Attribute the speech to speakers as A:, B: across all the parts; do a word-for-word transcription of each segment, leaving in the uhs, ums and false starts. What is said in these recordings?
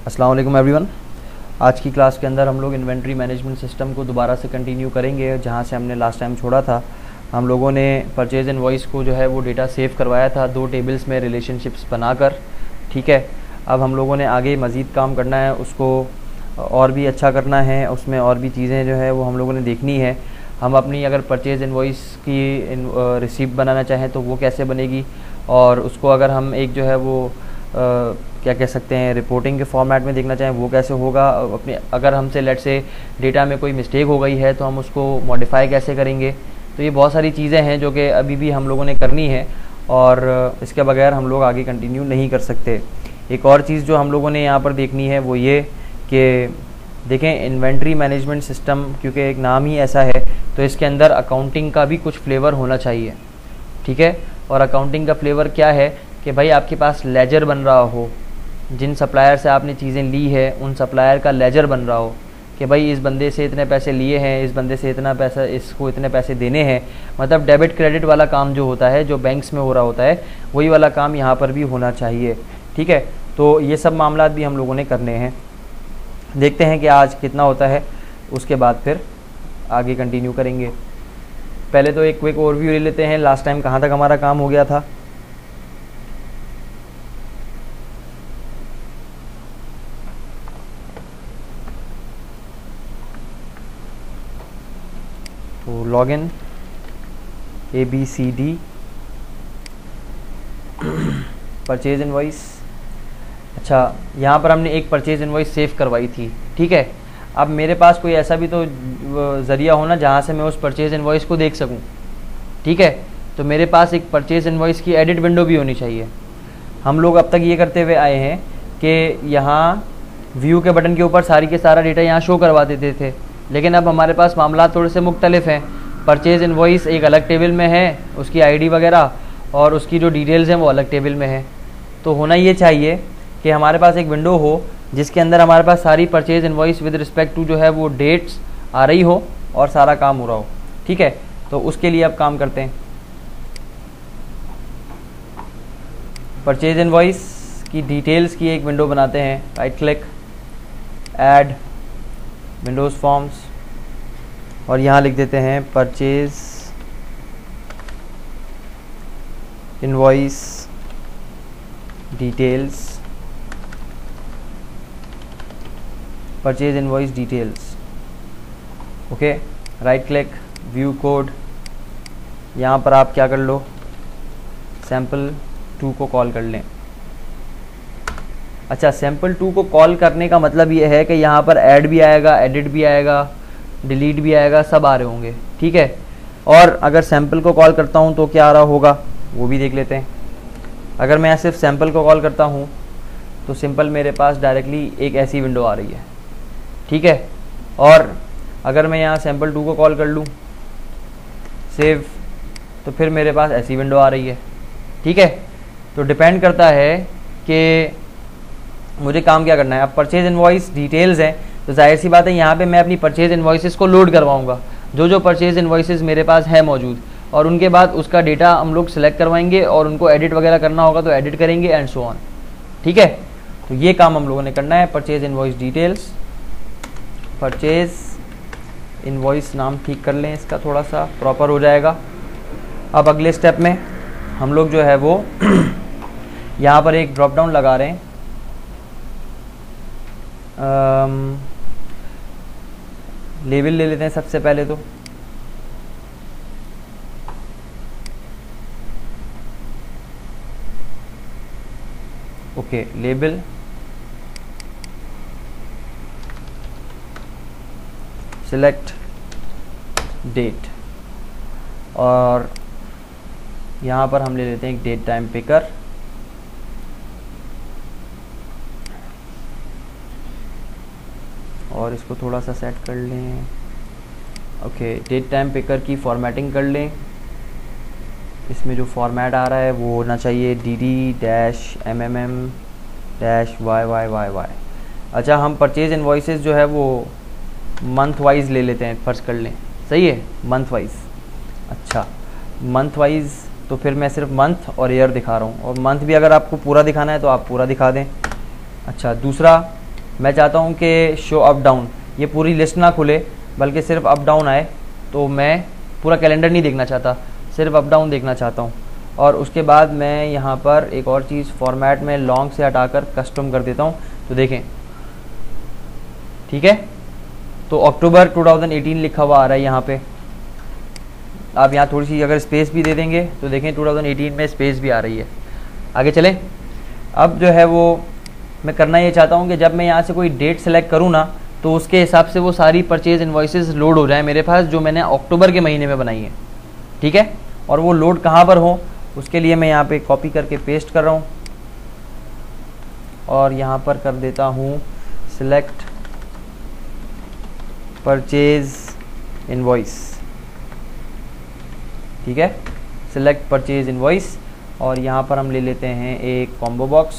A: अस्सलाम वालेकुम एवरीवन। आज की क्लास के अंदर हम लोग इन्वेंट्री मैनेजमेंट सिस्टम को दोबारा से कंटिन्यू करेंगे जहां से हमने लास्ट टाइम छोड़ा था। हम लोगों ने परचेज इनवॉइस को जो है वो डेटा सेव करवाया था दो टेबल्स में रिलेशनशिप्स बनाकर। ठीक है, अब हम लोगों ने आगे मज़ीद काम करना है, उसको और भी अच्छा करना है, उसमें और भी चीज़ें जो है वो हम लोगों ने देखनी है। हम अपनी अगर परचेज इनवॉइस की रिसीप्ट बनाना चाहें तो वो कैसे बनेगी, और उसको अगर हम एक जो है वो आ, क्या कह सकते हैं रिपोर्टिंग के फॉर्मेट में देखना चाहें वो कैसे होगा। अपने अगर हमसे लेट से डेटा में कोई मिस्टेक हो गई है तो हम उसको मॉडिफाई कैसे करेंगे। तो ये बहुत सारी चीज़ें हैं जो कि अभी भी हम लोगों ने करनी है और इसके बगैर हम लोग आगे कंटिन्यू नहीं कर सकते। एक और चीज़ जो हम लोगों ने यहाँ पर देखनी है वो ये कि देखें इन्वेंट्री मैनेजमेंट सिस्टम, क्योंकि एक नाम ही ऐसा है तो इसके अंदर अकाउंटिंग का भी कुछ फ्लेवर होना चाहिए। ठीक है, और अकाउंटिंग का फ्लेवर क्या है कि भाई आपके पास लेजर बन रहा हो, जिन सप्लायर से आपने चीज़ें ली है उन सप्लायर का लेजर बन रहा हो कि भाई इस बंदे से इतने पैसे लिए हैं, इस बंदे से इतना पैसा, इसको इतने पैसे देने हैं। मतलब डेबिट क्रेडिट वाला काम जो होता है, जो बैंक्स में हो रहा होता है, वही वाला काम यहाँ पर भी होना चाहिए। ठीक है, तो ये सब मामला भी हम लोगों ने करने हैं। देखते हैं कि आज कितना होता है, उसके बाद फिर आगे कंटिन्यू करेंगे। पहले तो एक क्विक ओवरव्यू ले लेते हैं, लास्ट टाइम कहाँ तक हमारा काम हो गया था। तो login A B C D purchase invoice. अच्छा, यहाँ पर हमने एक परचेज इनवॉइस सेव करवाई थी। ठीक है, अब मेरे पास कोई ऐसा भी तो ज़रिया होना जहाँ से मैं उस परचेज इनवॉइस को देख सकूँ। ठीक है, तो मेरे पास एक परचेज इनवॉइस की एडिट विंडो भी होनी चाहिए। हम लोग अब तक ये करते हुए आए हैं कि यहाँ व्यू के बटन के ऊपर सारी के सारा डेटा यहाँ शो करवा देते थे, लेकिन अब हमारे पास मामला थोड़े से मुख्तलिफ हैं। परचेज इनवॉइस एक अलग टेबल में है, उसकी आईडी वगैरह, और उसकी जो डिटेल्स हैं वो अलग टेबल में है। तो होना ये चाहिए कि हमारे पास एक विंडो हो जिसके अंदर हमारे पास सारी purchase invoice with respect to जो है वो डेट्स आ रही हो और सारा काम हो रहा हो। ठीक है, तो उसके लिए अब काम करते हैं। परचेज इनवॉइस की डिटेल्स की एक विंडो बनाते हैं। Right click, add windows forms, और यहाँ लिख देते हैं purchase invoice details, purchase invoice details. Okay, right click, view code, यहाँ पर आप क्या कर लो, सैम्पल टू को कॉल कर लें। अच्छा, सैम्पल टू को कॉल करने का मतलब ये है कि यहाँ पर ऐड भी आएगा, एडिट भी आएगा, डिलीट भी आएगा, सब आ रहे होंगे। ठीक है, और अगर सैम्पल को कॉल करता हूँ तो क्या आ रहा होगा वो भी देख लेते हैं। अगर मैं सिर्फ सैम्पल को कॉल करता हूँ तो सिंपल मेरे पास डायरेक्टली एक ऐसी विंडो आ रही है। ठीक है, और अगर मैं यहाँ सैम्पल टू को कॉल कर लूँ सेव, तो फिर मेरे पास ऐसी विंडो आ रही है। ठीक है, तो डिपेंड करता है कि मुझे काम क्या करना है। अब परचेज इनवॉइस डिटेल्स हैं तो जाहिर सी बात है यहाँ पे मैं अपनी परचेज इनवॉइसेस को लोड करवाऊँगा, जो जो परचेज इनवॉइसेस मेरे पास है मौजूद, और उनके बाद उसका डेटा हम लोग सेलेक्ट करवाएंगे और उनको एडिट वगैरह करना होगा तो एडिट करेंगे एंड सो ऑन। ठीक है, तो ये काम हम लोगों ने करना है। Purchase invoice details, purchase invoice नाम ठीक कर लें, इसका थोड़ा सा प्रॉपर हो जाएगा। अब अगले स्टेप में हम लोग जो है वो यहाँ पर एक ड्रॉप डाउन लगा रहे हैं। लेबल ले लेते हैं सबसे पहले तो। ओके, लेबल, सिलेक्ट डेट, और यहाँ पर हम ले लेते हैं एक डेट टाइम पिकर। और इसको थोड़ा सा सेट कर लें। ओके, डेट टाइम पिकर की फॉर्मेटिंग कर लें। इसमें जो फॉर्मेट आ रहा है वो होना चाहिए D D dash M M M dash Y Y Y Y. अच्छा, हम परचेज इनवॉइसेस जो है वो मंथ वाइज ले लेते हैं, फर्ज कर लें। सही है, मंथ वाइज। अच्छा, मंथ वाइज तो फिर मैं सिर्फ मंथ और ईयर दिखा रहा हूँ, और मंथ भी अगर आपको पूरा दिखाना है तो आप पूरा दिखा दें। अच्छा, दूसरा मैं चाहता हूँ कि शो अप डाउन, ये पूरी लिस्ट ना खुले बल्कि सिर्फ अप डाउन आए, तो मैं पूरा कैलेंडर नहीं देखना चाहता, सिर्फ अप डाउन देखना चाहता हूँ। और उसके बाद मैं यहाँ पर एक और चीज़ फॉर्मेट में लॉन्ग से हटाकर कस्टम कर देता हूँ। तो देखें, ठीक है, तो अक्टूबर दो हज़ार अठारह लिखा हुआ आ रहा है यहाँ पे। आप यहाँ थोड़ी सी अगर स्पेस भी दे देंगे तो देखें दो हज़ार अठारह में स्पेस भी आ रही है। आगे चलें। अब जो है वो मैं करना ये चाहता हूँ कि जब मैं यहाँ से कोई डेट सेलेक्ट करूँ ना, तो उसके हिसाब से वो सारी परचेज इन्वॉइसेस लोड हो जाए मेरे पास जो मैंने अक्टूबर के महीने में बनाई है, ठीक है। और वो लोड कहाँ पर हो उसके लिए मैं यहाँ पे कॉपी करके पेस्ट कर रहा हूँ और यहाँ पर कर देता हूँ सिलेक्ट परचेज इनवॉइस, ठीक है, सिलेक्ट परचेज इनवॉइस। और यहाँ पर हम ले लेते हैं एक कॉम्बो बॉक्स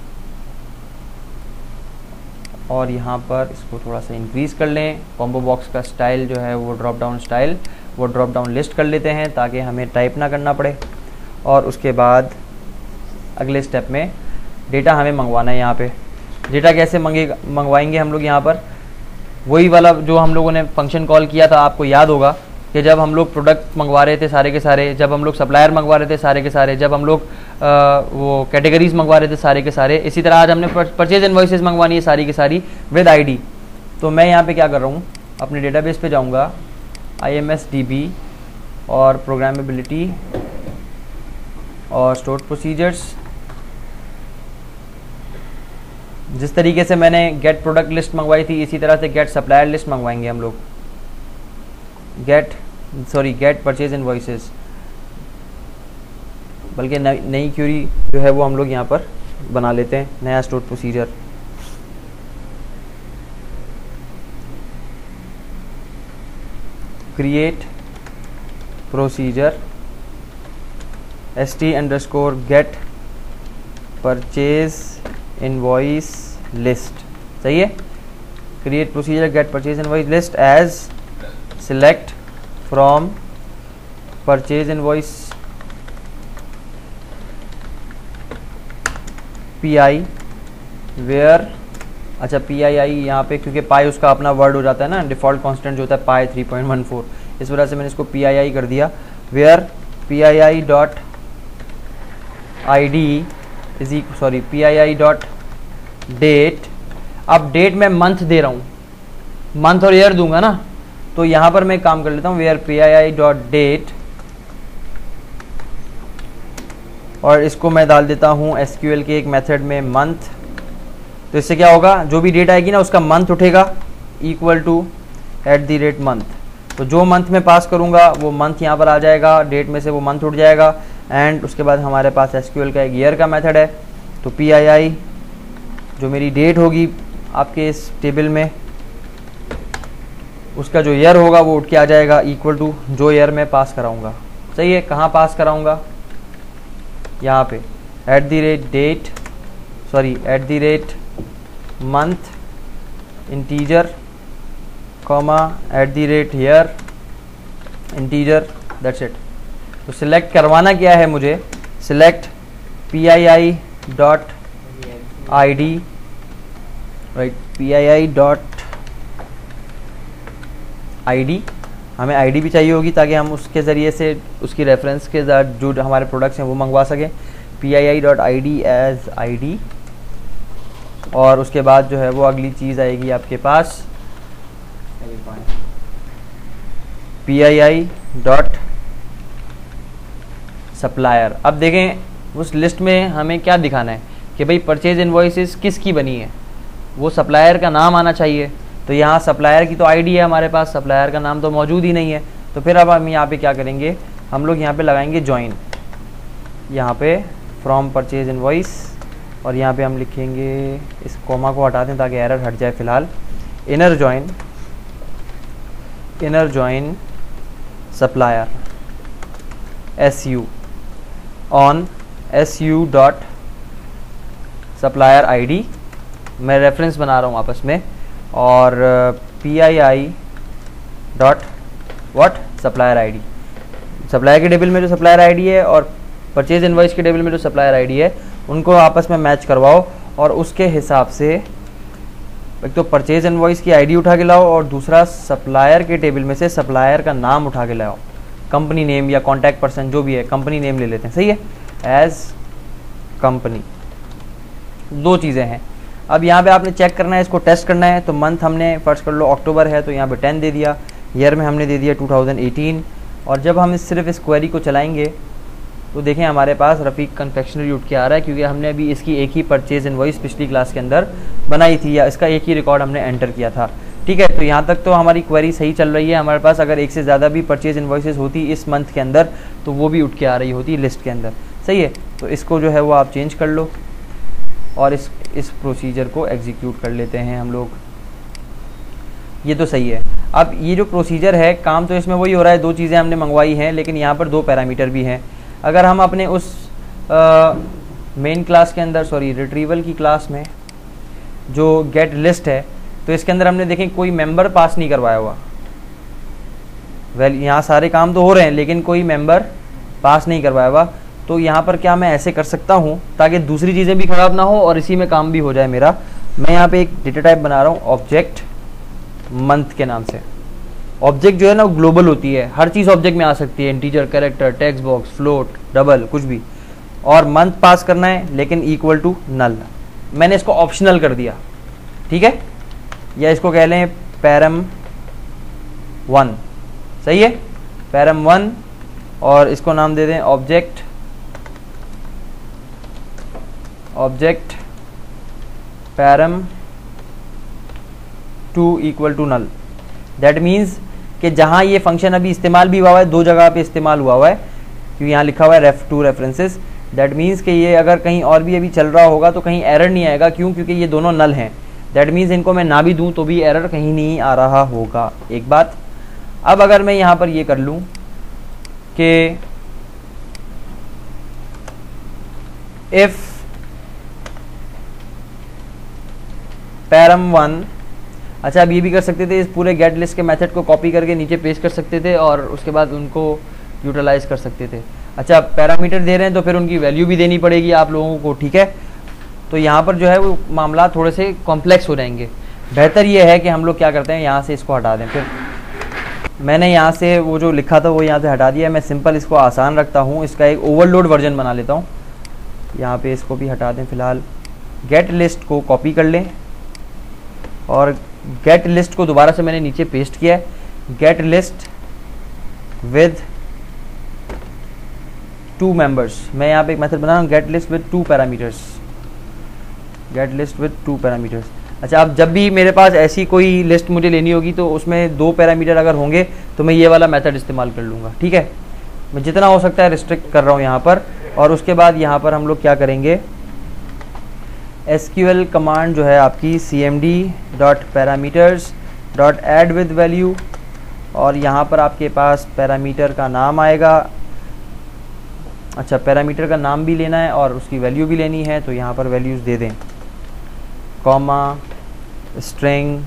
A: और यहाँ पर इसको थोड़ा सा इंक्रीज़ कर लें। कॉम्बो बॉक्स का स्टाइल जो है वो ड्रॉप डाउन स्टाइल, वो ड्रॉप डाउन लिस्ट कर लेते हैं ताकि हमें टाइप ना करना पड़े। और उसके बाद अगले स्टेप में डेटा हमें मंगवाना है। यहाँ पे डेटा कैसे मंगेगा मंगवाएंगे हम लोग, यहाँ पर वही वाला जो हम लोगों ने फंक्शन कॉल किया था, आपको याद होगा कि जब हम लोग प्रोडक्ट मंगवा रहे थे सारे के सारे, जब हम लोग सप्लायर मंगवा रहे थे सारे के सारे, जब हम लोग आ, वो कैटेगरीज मंगवा रहे थे सारे के सारे, इसी तरह आज हमने परचेज इनवॉइसेस मंगवानी है सारी की सारी विद आईडी। तो मैं यहाँ पे क्या कर रहा हूँ, अपने डेटाबेस पे जाऊँगा, I M S D B और प्रोग्रामेबिलिटी और स्टोर प्रोसीजर्स। जिस तरीके से मैंने गेट प्रोडक्ट लिस्ट मंगवाई थी इसी तरह से गेट सप्लायर लिस्ट मंगवाएंगे हम लोग, get sorry get purchase invoices, बल्कि नई क्यूरी जो है वो हम लोग यहाँ पर बना लेते हैं, नया store procedure. Create procedure S T underscore get purchase invoice list, सही है। Create procedure get purchase invoice list as select from purchase invoice P I where, अच्छा पी आई आई यहाँ पे क्योंकि पाई उसका अपना वर्ड हो जाता है ना, डिफ़ॉल्ट कांस्टेंट जो होता है pi three point one four, इस वजह से मैंने इसको पी आई आई कर दिया। Where P I I dot I D is sorry P I I dot date. अब डेट में मंथ दे रहा हूँ, मंथ और ईयर दूंगा ना, तो यहाँ पर मैं काम कर लेता हूँ where P I I dot date और इसको मैं डाल देता हूँ एस क्यू एल के एक मेथड में मंथ। तो इससे क्या होगा, जो भी डेट आएगी ना उसका मंथ उठेगा equal to at the rate month. तो जो मंथ में पास करूँगा वो मंथ यहाँ पर आ जाएगा, डेट में से वो मंथ उठ जाएगा। एंड उसके बाद हमारे पास एस क्यू एल का एक ईयर का मेथड है, तो पी आई आई जो मेरी डेट होगी आपके इस टेबल में उसका जो ईयर होगा वो उठ के आ जाएगा इक्वल टू जो ईयर में पास कराऊँगा। सही है, कहाँ पास कराऊँगा, यहाँ पे at the rate date sorry at the rate month integer comma at the rate year integer, that's it. तो सिलेक्ट करवाना क्या है मुझे, select P I I dot I D right, P I I dot I D, हमें ID भी चाहिए होगी ताकि हम उसके ज़रिए से उसकी रेफरेंस के साथ जो हमारे प्रोडक्ट्स हैं वो मंगवा सकें। P I I dot I D as I D और उसके बाद जो है वो अगली चीज़ आएगी आपके पास P I I dot supplier. अब देखें उस लिस्ट में हमें क्या दिखाना है कि भाई परचेज इनवॉइसेस किसकी बनी है, वो सप्लायर का नाम आना चाहिए। तो यहाँ सप्लायर की तो आईडी है हमारे पास, सप्लायर का नाम तो मौजूद ही नहीं है। तो फिर अब हम यहाँ पे क्या करेंगे, हम लोग यहाँ पे लगाएंगे जॉइन, यहाँ पे फ्रॉम परचेज इनवॉइस और यहाँ पे हम लिखेंगे, इस कॉमा को हटा दें ताकि एरर हट जाए फ़िलहाल, inner join inner join supplier S U on S U dot supplier I D, मैं रेफरेंस बना रहा हूँ आपस में, और P I I dot what supplier ID, supplier के टेबल में जो सप्लायर आईडी है और परचेज इनवॉइस के टेबल में जो सप्लायर आईडी है उनको आपस में मैच करवाओ और उसके हिसाब से एक तो परचेज इनवॉइस की आईडी उठा के लाओ और दूसरा सप्लायर के टेबल में से सप्लायर का नाम उठा के लाओ, कंपनी नेम या कॉन्टैक्ट पर्सन जो भी है, कंपनी नेम ले लेते हैं, सही है, एज कंपनी। दो चीज़ें हैं। अब यहाँ पे आपने चेक करना है, इसको टेस्ट करना है। तो मंथ हमने फर्स्ट कर लो अक्टूबर है तो यहाँ पे टेन दे दिया, ईयर में हमने दे दिया टू थाउजेंड एटीन। और जब हम इस सिर्फ इस क्वेरी को चलाएंगे तो देखें हमारे पास रफ़ीक कन्फेक्शनरी उठ के आ रहा है, क्योंकि हमने अभी इसकी एक ही परचेज इनवॉइस पिछली क्लास के अंदर बनाई थी, या इसका एक ही रिकॉर्ड हमने एंटर किया था। ठीक है, तो यहाँ तक तो हमारी क्वेरी सही चल रही है हमारे पास। अगर एक से ज़्यादा भी परचेज इनवॉइसेस होती इस मंथ के अंदर तो वो भी उठ के आ रही होती लिस्ट के अंदर, सही है। तो इसको जो है वो आप चेंज कर लो और इस इस प्रोसीजर को एग्जीक्यूट कर लेते हैं हम लोग। ये तो सही है। अब ये जो प्रोसीजर है, काम तो इसमें वही हो रहा है, दो चीज़ें हमने मंगवाई हैं, लेकिन यहाँ पर दो पैरामीटर भी हैं। अगर हम अपने उस मेन क्लास के अंदर, सॉरी रिट्रीवल की क्लास में जो गेट लिस्ट है, तो इसके अंदर हमने देखें कोई मेंबर पास नहीं करवाया हुआ। वेल यहाँ सारे काम तो हो रहे हैं लेकिन कोई मेंबर पास नहीं करवाया हुआ। तो यहाँ पर क्या मैं ऐसे कर सकता हूँ ताकि दूसरी चीज़ें भी ख़राब ना हो और इसी में काम भी हो जाए मेरा। मैं यहाँ पे एक डेटा टाइप बना रहा हूँ ऑब्जेक्ट मंथ के नाम से। ऑब्जेक्ट जो है ना वो ग्लोबल होती है, हर चीज़ ऑब्जेक्ट में आ सकती है, integer, character, text box, float, double, कुछ भी। और मंथ पास करना है लेकिन इक्वल टू नल। मैंने इसको ऑप्शनल कर दिया, ठीक है, या इसको कह लें पैरम वन, सही है, पैरम वन। और इसको नाम दे दें object object param two equal to null. That means कि जहाँ ये फंक्शन अभी इस्तेमाल भी हुआ है, दो जगह पे इस्तेमाल हुआ हुआ है, क्योंकि यहाँ लिखा हुआ है ref to references. That means कि ये अगर कहीं और भी अभी चल रहा होगा तो कहीं एरर नहीं आएगा, क्यों, क्योंकि ये दोनों नल हैं। दैट मीन्स इनको मैं ना भी दूं तो भी एरर कहीं नहीं आ रहा होगा। एक बात। अब अगर मैं यहाँ पर ये कर लूँ कि इफ पैरम वन, अच्छा अब ये भी कर सकते थे, इस पूरे गेट लिस्ट के मेथड को कॉपी करके नीचे पेस्ट कर सकते थे और उसके बाद उनको यूटिलाइज कर सकते थे। अच्छा पैरामीटर दे रहे हैं तो फिर उनकी वैल्यू भी देनी पड़ेगी आप लोगों को, ठीक है। तो यहाँ पर जो है वो मामला थोड़े से कॉम्प्लेक्स हो जाएंगे। बेहतर ये है कि हम लोग क्या करते हैं, यहाँ से इसको हटा दें। फिर मैंने यहाँ से वो जो लिखा था वो यहाँ से हटा दिया। मैं सिंपल इसको आसान रखता हूँ, इसका एक ओवरलोड वर्जन बना लेता हूँ। यहाँ पे इसको भी हटा दें फिलहाल। गेट लिस्ट को कॉपी कर लें और गेट लिस्ट को दोबारा से मैंने नीचे पेस्ट किया है। Get list with two members, मैं यहाँ पे एक मेथड बना रहा हूँ, get list with two parameters, get list with two parameters. अच्छा अब जब भी मेरे पास ऐसी कोई लिस्ट मुझे लेनी होगी तो उसमें दो पैरामीटर अगर होंगे तो मैं ये वाला मेथड इस्तेमाल कर लूँगा, ठीक है। मैं जितना हो सकता है रिस्ट्रिक्ट कर रहा हूँ यहाँ पर। और उसके बाद यहाँ पर हम लोग क्या करेंगे, एसक्यूएल कमांड जो है आपकी C M D dot parameters dot add with value, और यहाँ पर आपके पास पैरामीटर का नाम आएगा। अच्छा पैरामीटर का नाम भी लेना है और उसकी वैल्यू भी लेनी है, तो यहाँ पर वैल्यूज़ दे दें, comma string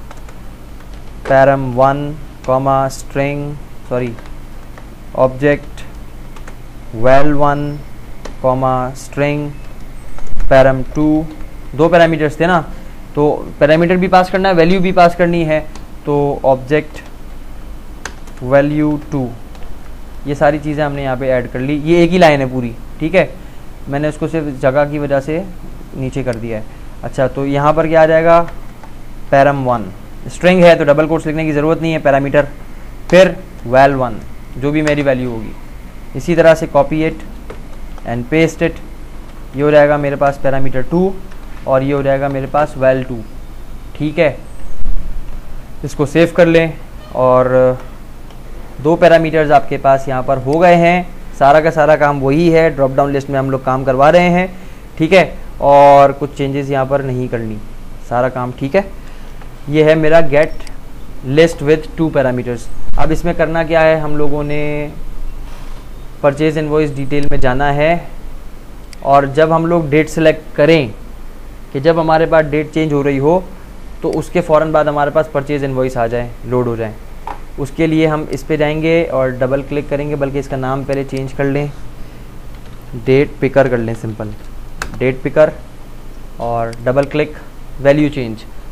A: param one comma string sorry object val one comma string param two. दो पैरामीटर्स थे ना, तो पैरामीटर भी पास करना है, वैल्यू भी पास करनी है, तो ऑब्जेक्ट वैल्यू टू। ये सारी चीज़ें हमने यहाँ पे ऐड कर ली। ये एक ही लाइन है पूरी, ठीक है, मैंने उसको सिर्फ जगह की वजह से नीचे कर दिया है। अच्छा तो यहाँ पर क्या आ जाएगा, पैरम वन, स्ट्रिंग है तो डबल कोट्स लिखने की ज़रूरत नहीं है, पैरामीटर, फिर वैल वन जो भी मेरी वैल्यू होगी। इसी तरह से copy it and paste it. ये हो जाएगा मेरे पास पैरामीटर टू और ये हो जाएगा मेरे पास वैल टू, ठीक है। इसको सेव कर लें और दो पैरामीटर्स आपके पास यहाँ पर हो गए हैं। सारा का सारा काम वही है, ड्रॉप डाउन लिस्ट में हम लोग काम करवा रहे हैं, ठीक है, और कुछ चेंजेस यहाँ पर नहीं करनी, सारा काम ठीक है। ये है मेरा get list with two parameters. अब इसमें करना क्या है, हम लोगों ने परचेज इनवॉइस डिटेल में जाना है और जब हम लोग डेट सेलेक्ट करें कि जब हमारे पास डेट चेंज हो रही हो तो उसके फ़ौरन बाद हमारे पास परचेज इनवॉइस आ जाए, लोड हो जाए। उसके लिए हम इस पे जाएंगे और डबल क्लिक करेंगे, बल्कि इसका नाम पहले चेंज कर लें, डेट पिकर कर लें, सिंपल डेट पिकर, और डबल क्लिक वैल्यू चेंज।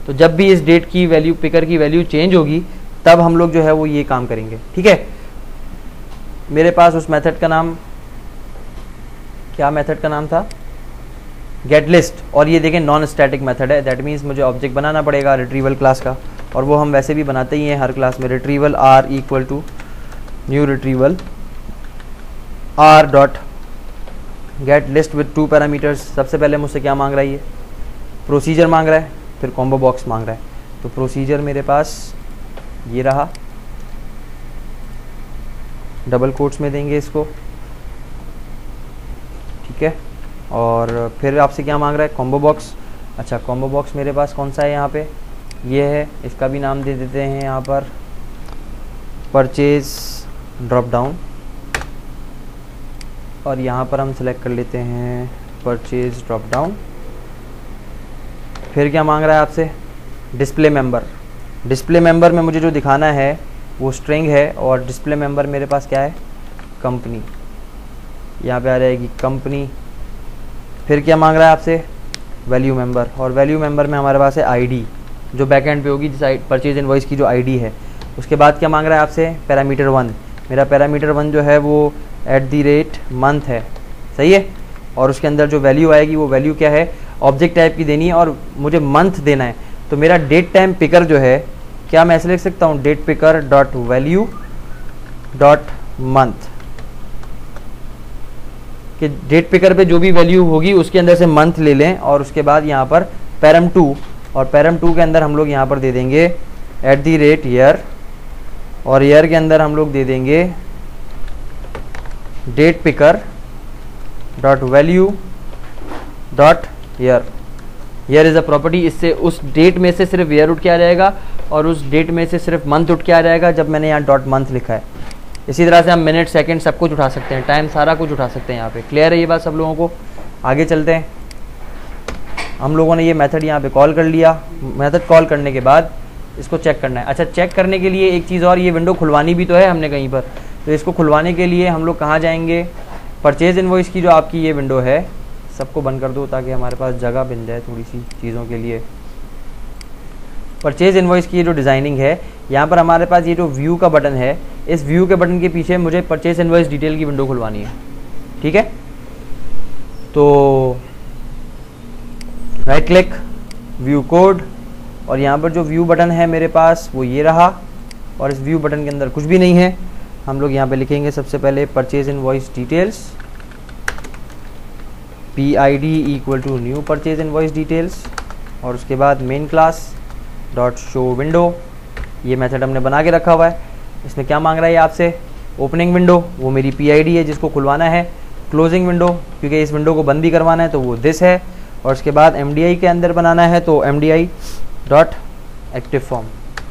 A: तो जब भी इस डेट की वैल्यू पिकर की वैल्यू चेंज होगी तब हम लोग जो है वो ये काम करेंगे। ठीक है, मेरे पास उस मेथड का नाम, क्या मेथड का नाम था, गेट लिस्ट, और ये देखें नॉन स्टैटिक मेथड है। दैट मीन्स मुझे ऑब्जेक्ट बनाना पड़ेगा रिट्रीवल क्लास का, और वो हम वैसे भी बनाते ही हैं हर क्लास में। Retrieval R equal to new retrieval R dot get list with two parameters. सबसे पहले मुझसे क्या मांग रहा है, ये प्रोसीजर मांग रहा है, फिर कॉम्बो बॉक्स मांग रहा है। तो प्रोसीजर मेरे पास ये रहा, डबल कोट्स में देंगे इसको, ठीक है। और फिर आपसे क्या मांग रहा है, कॉम्बो बॉक्स। अच्छा, कॉम्बो बॉक्स मेरे पास कौन सा है यहाँ पे, ये है, इसका भी नाम दे देते हैं यहाँ पर परचेज ड्रॉप डाउन, और यहाँ पर हम सेलेक्ट कर लेते हैं परचेज ड्रॉप डाउन। फिर क्या मांग रहा है आपसे, डिस्प्ले मेंबर। डिस्प्ले मेंबर में मुझे जो दिखाना है वो स्ट्रिंग है, और डिस्प्ले मेंबर मेरे पास क्या है, कंपनी, यहाँ पे आ जाएगी कंपनी। फिर क्या मांग रहा है आपसे, वैल्यू मेंबर, और वैल्यू मेंबर में हमारे पास है आईडी, जो बैकएंड पे होगी, जिस परचेज इनवॉइस की जो आईडी है। उसके बाद क्या मांग रहा है आपसे, पैरामीटर वन। मेरा पैरामीटर वन जो है वो एट दी रेट मंथ है, सही है। और उसके अंदर जो वैल्यू आएगी वो वैल्यू क्या है, ऑब्जेक्ट टाइप की देनी है, और मुझे मंथ देना है। तो मेरा डेट टाइम पिकर जो है, क्या मैं ऐसे लिख सकता हूँ, date picker dot value dot month, कि डेट पिकर पे जो भी वैल्यू होगी उसके अंदर से मंथ ले लें, और उसके बाद यहाँ पर पैरम टू, और पैरम टू के अंदर हम लोग यहाँ पर दे देंगे एट दी रेट ईयर, और ईयर के अंदर हम लोग दे देंगे date picker dot value dot year. Year is a property, इससे उस डेट में से सिर्फ ईयर उठ के आ जाएगा, और उस डेट में से सिर्फ मंथ उठ के आ जाएगा जब मैंने यहाँ डॉट मंथ लिखा है। इसी तरह से हम मिनट, सेकंड सब कुछ उठा सकते हैं, टाइम सारा कुछ उठा सकते हैं यहाँ पे। क्लियर है ये बात सब लोगों को? आगे चलते हैं। हम लोगों ने ये मेथड यहाँ पे कॉल कर लिया। मेथड कॉल करने के बाद इसको चेक करना है। अच्छा, चेक करने के लिए एक चीज़ और, ये विंडो खुलवानी भी तो है हमने कहीं पर, तो इसको खुलवाने के लिए हम लोग कहाँ जाएंगे, परचेज इनवॉइस की जो आपकी ये विंडो है, सबको बंद कर दो ताकि हमारे पास जगह बन जाए थोड़ी सी चीज़ों के लिए। परचेज इनवॉइस की ये जो डिज़ाइनिंग है, यहाँ पर हमारे पास ये जो व्यू का बटन है, इस व्यू के बटन के पीछे मुझे परचेज इनवॉइस डिटेल की विंडो खुलवानी है, ठीक है। तो राइट क्लिक, व्यू कोड, और यहाँ पर जो व्यू बटन है मेरे पास वो ये रहा, और इस व्यू बटन के अंदर कुछ भी नहीं है। हम लोग यहाँ पे लिखेंगे सबसे पहले purchase invoice details, P I D equal to new purchase invoice details, और उसके बाद main class dot show window. ये मेथड हमने बना के रखा हुआ है। इसमें क्या मांग रहा है आपसे, ओपनिंग विंडो, वो मेरी पी आई डी है जिसको खुलवाना है। क्लोजिंग विंडो, क्योंकि इस विंडो को बंद भी करवाना है तो वो दिस है। और उसके बाद एम डी आई के अंदर बनाना है तो M D I dot active form,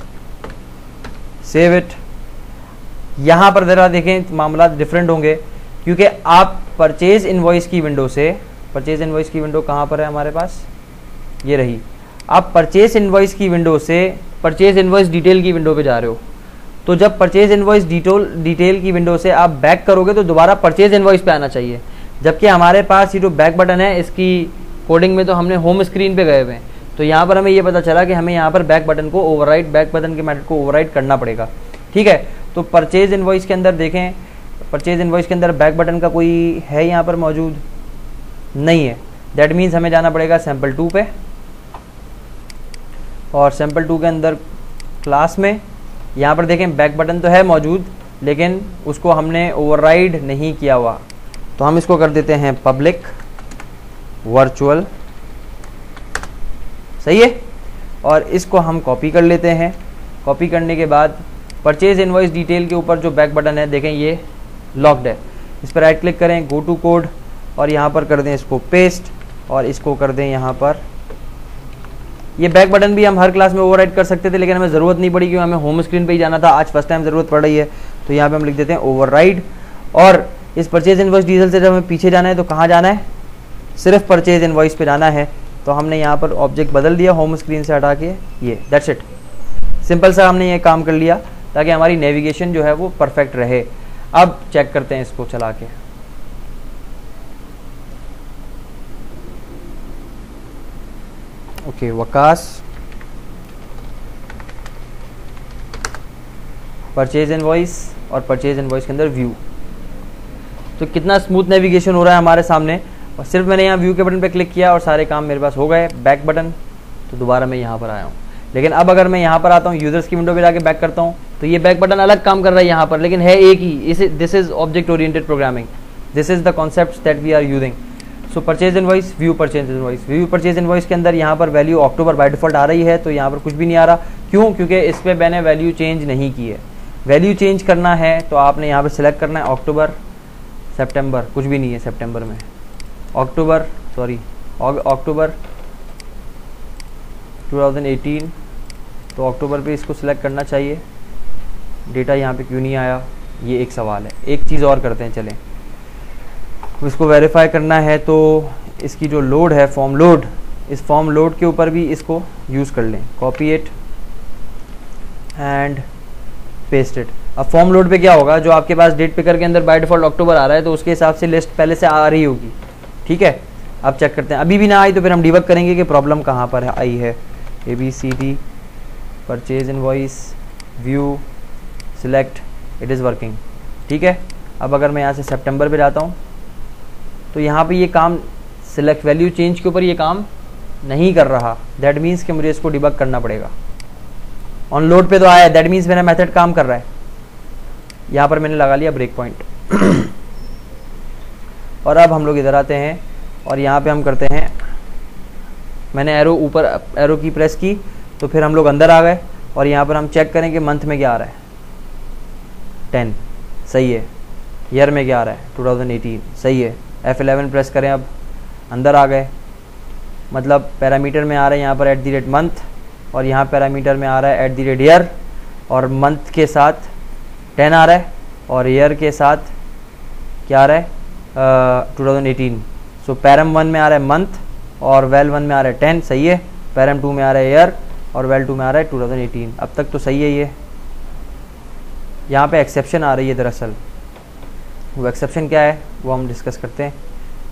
A: save it. यहाँ पर ज़रा देखें मामला डिफरेंट होंगे, क्योंकि आप परचेज इनवॉइस की विंडो से, परचेज इनवॉइस की विंडो कहाँ पर है हमारे पास, ये रही। आप परचेज इनवॉइस की विंडो से परचेज इनवॉइस डिटेल की विंडो पे जा रहे हो, तो जब परचेज इनवॉइस डिटेल डिटेल की विंडो से आप बैक करोगे तो दोबारा परचेज इनवॉइस पे आना चाहिए। जबकि हमारे पास ये जो बैक बटन है, इसकी कोडिंग में तो हमने होम स्क्रीन पे गए हुए हैं, तो यहाँ पर हमें ये पता चला कि हमें यहाँ पर बैक बटन को ओवरराइट, बैक बटन के मेथड को ओवरराइट करना पड़ेगा, ठीक है। तो परचेज इनवॉइस के अंदर देखें, परचेज इनवॉइस के अंदर बैक बटन का कोई है यहाँ पर मौजूद नहीं है। दैट मीन्स हमें जाना पड़ेगा सैम्पल टू पे, और सैम्पल टू के अंदर क्लास में यहाँ पर देखें बैक बटन तो है मौजूद, लेकिन उसको हमने ओवरराइड नहीं किया हुआ। तो हम इसको कर देते हैं पब्लिक वर्चुअल, सही है। और इसको हम कॉपी कर लेते हैं। कॉपी करने के बाद परचेज इनवॉइस डिटेल के ऊपर जो बैक बटन है देखें ये लॉक्ड है, इस पर राइट क्लिक करें, गो टू कोड, और यहाँ पर कर दें इसको पेस्ट, और इसको कर दें यहाँ पर। ये बैक बटन भी हम हर क्लास में ओवरराइड कर सकते थे, लेकिन हमें ज़रूरत नहीं पड़ी क्योंकि हमें होम स्क्रीन पे ही जाना था। आज फर्स्ट टाइम ज़रूरत पड़ रही है, तो यहाँ पे हम लिख देते हैं ओवरराइड। और इस परचेज इनवॉइस डिटेल से जब हमें पीछे जाना है तो कहाँ जाना है, सिर्फ परचेज इनवॉइस पे जाना है। तो हमने यहाँ पर ऑब्जेक्ट बदल दिया होम स्क्रीन से हटा के, ये दैट्स इट। सिंपल सा हमने ये काम कर लिया ताकि हमारी नेविगेशन जो है वो परफेक्ट रहे। अब चेक करते हैं इसको चला के। ओके, वकास परचेज इनवॉइस और परचेज इनवॉइस के अंदर व्यू। तो कितना स्मूथ नेविगेशन हो रहा है हमारे सामने, और सिर्फ मैंने यहाँ व्यू के बटन पे क्लिक किया और सारे काम मेरे पास हो गए। बैक बटन, तो दोबारा मैं यहाँ पर आया हूँ। लेकिन अब अगर मैं यहाँ पर आता हूँ, यूजर्स की विंडो पे जाके बैक करता हूँ, तो ये बैक बटन अलग काम कर रहा है यहाँ पर, लेकिन है एक ही। इस this is object oriented programming, this is the concept that we are using. So purchase invoice, view purchase invoice. View purchase invoice के अंदर यहाँ पर वैल्यू अक्टूबर बाय डिफॉल्ट आ रही है, तो यहाँ पर कुछ भी नहीं आ रहा। क्यों? क्योंकि इस पर मैंने वैल्यू चेंज नहीं की है। वैल्यू चेंज करना है तो आपने यहाँ पर सिलेक्ट करना है अक्टूबर, सितंबर, कुछ भी नहीं है सितंबर में, October sorry October two thousand eighteen, तो अक्टूबर पे इसको सिलेक्ट करना चाहिए। डेटा यहाँ पे क्यों नहीं आया, ये एक सवाल है। एक चीज़ और करते हैं, चलें इसको वेरीफाई करना है, तो इसकी जो लोड है फॉर्म लोड, इस फॉर्म लोड के ऊपर भी इसको यूज़ कर लें। Copy it and paste it. अब फॉर्म लोड पे क्या होगा, जो आपके पास डेट पिकर के अंदर बाय डिफॉल्ट अक्टूबर आ रहा है, तो उसके हिसाब से लिस्ट पहले से आ रही होगी। ठीक है, अब चेक करते हैं। अभी भी ना आई तो फिर हम डिबग करेंगे कि प्रॉब्लम कहाँ पर है, आई है। A B C D, purchase invoice, view, select, it is working. ठीक है, अब अगर मैं यहाँ से सितंबर पे जाता हूँ, तो यहाँ पे ये काम सिलेक्ट वैल्यू चेंज के ऊपर ये काम नहीं कर रहा। दैट मीन्स कि मुझे इसको डिबग करना पड़ेगा। ऑन लोड पे तो आया, दैट मीन्स मेरा मेथड काम कर रहा है। यहाँ पर मैंने लगा लिया ब्रेक पॉइंट। और अब हम लोग इधर आते हैं और यहाँ पे हम करते हैं, मैंने एरो ऊपर एरो की प्रेस की, तो फिर हम लोग अंदर आ गए और यहाँ पर हम चेक करें कि मंथ में क्या आ रहा है, टेन, सही है। ईयर में क्या आ रहा है, टू थाउजेंड एटीन, सही है। एफ इलेवन प्रेस करें, अब अंदर आ गए, मतलब पैरामीटर में आ रहा है यहाँ पर एट दी रेट मंथ, और यहाँ पैरामीटर में आ रहा है एट दी रेट ईयर, और मंथ के साथ टेन आ रहा है और ईयर के साथ क्या आ रहा है, two thousand eighteen. So param one में आ रहा है मंथ और वेल वन में आ रहा है टेन, सही है। पैरम टू में आ रहा है ईयर और वेल टू में आ रहा है टू थाउजेंड एटीन। अब तक तो सही है। ये यहाँ पे एक्सेप्शन आ रही है दरअसल, वो एक्सेप्शन क्या है वो हम डिस्कस करते हैं।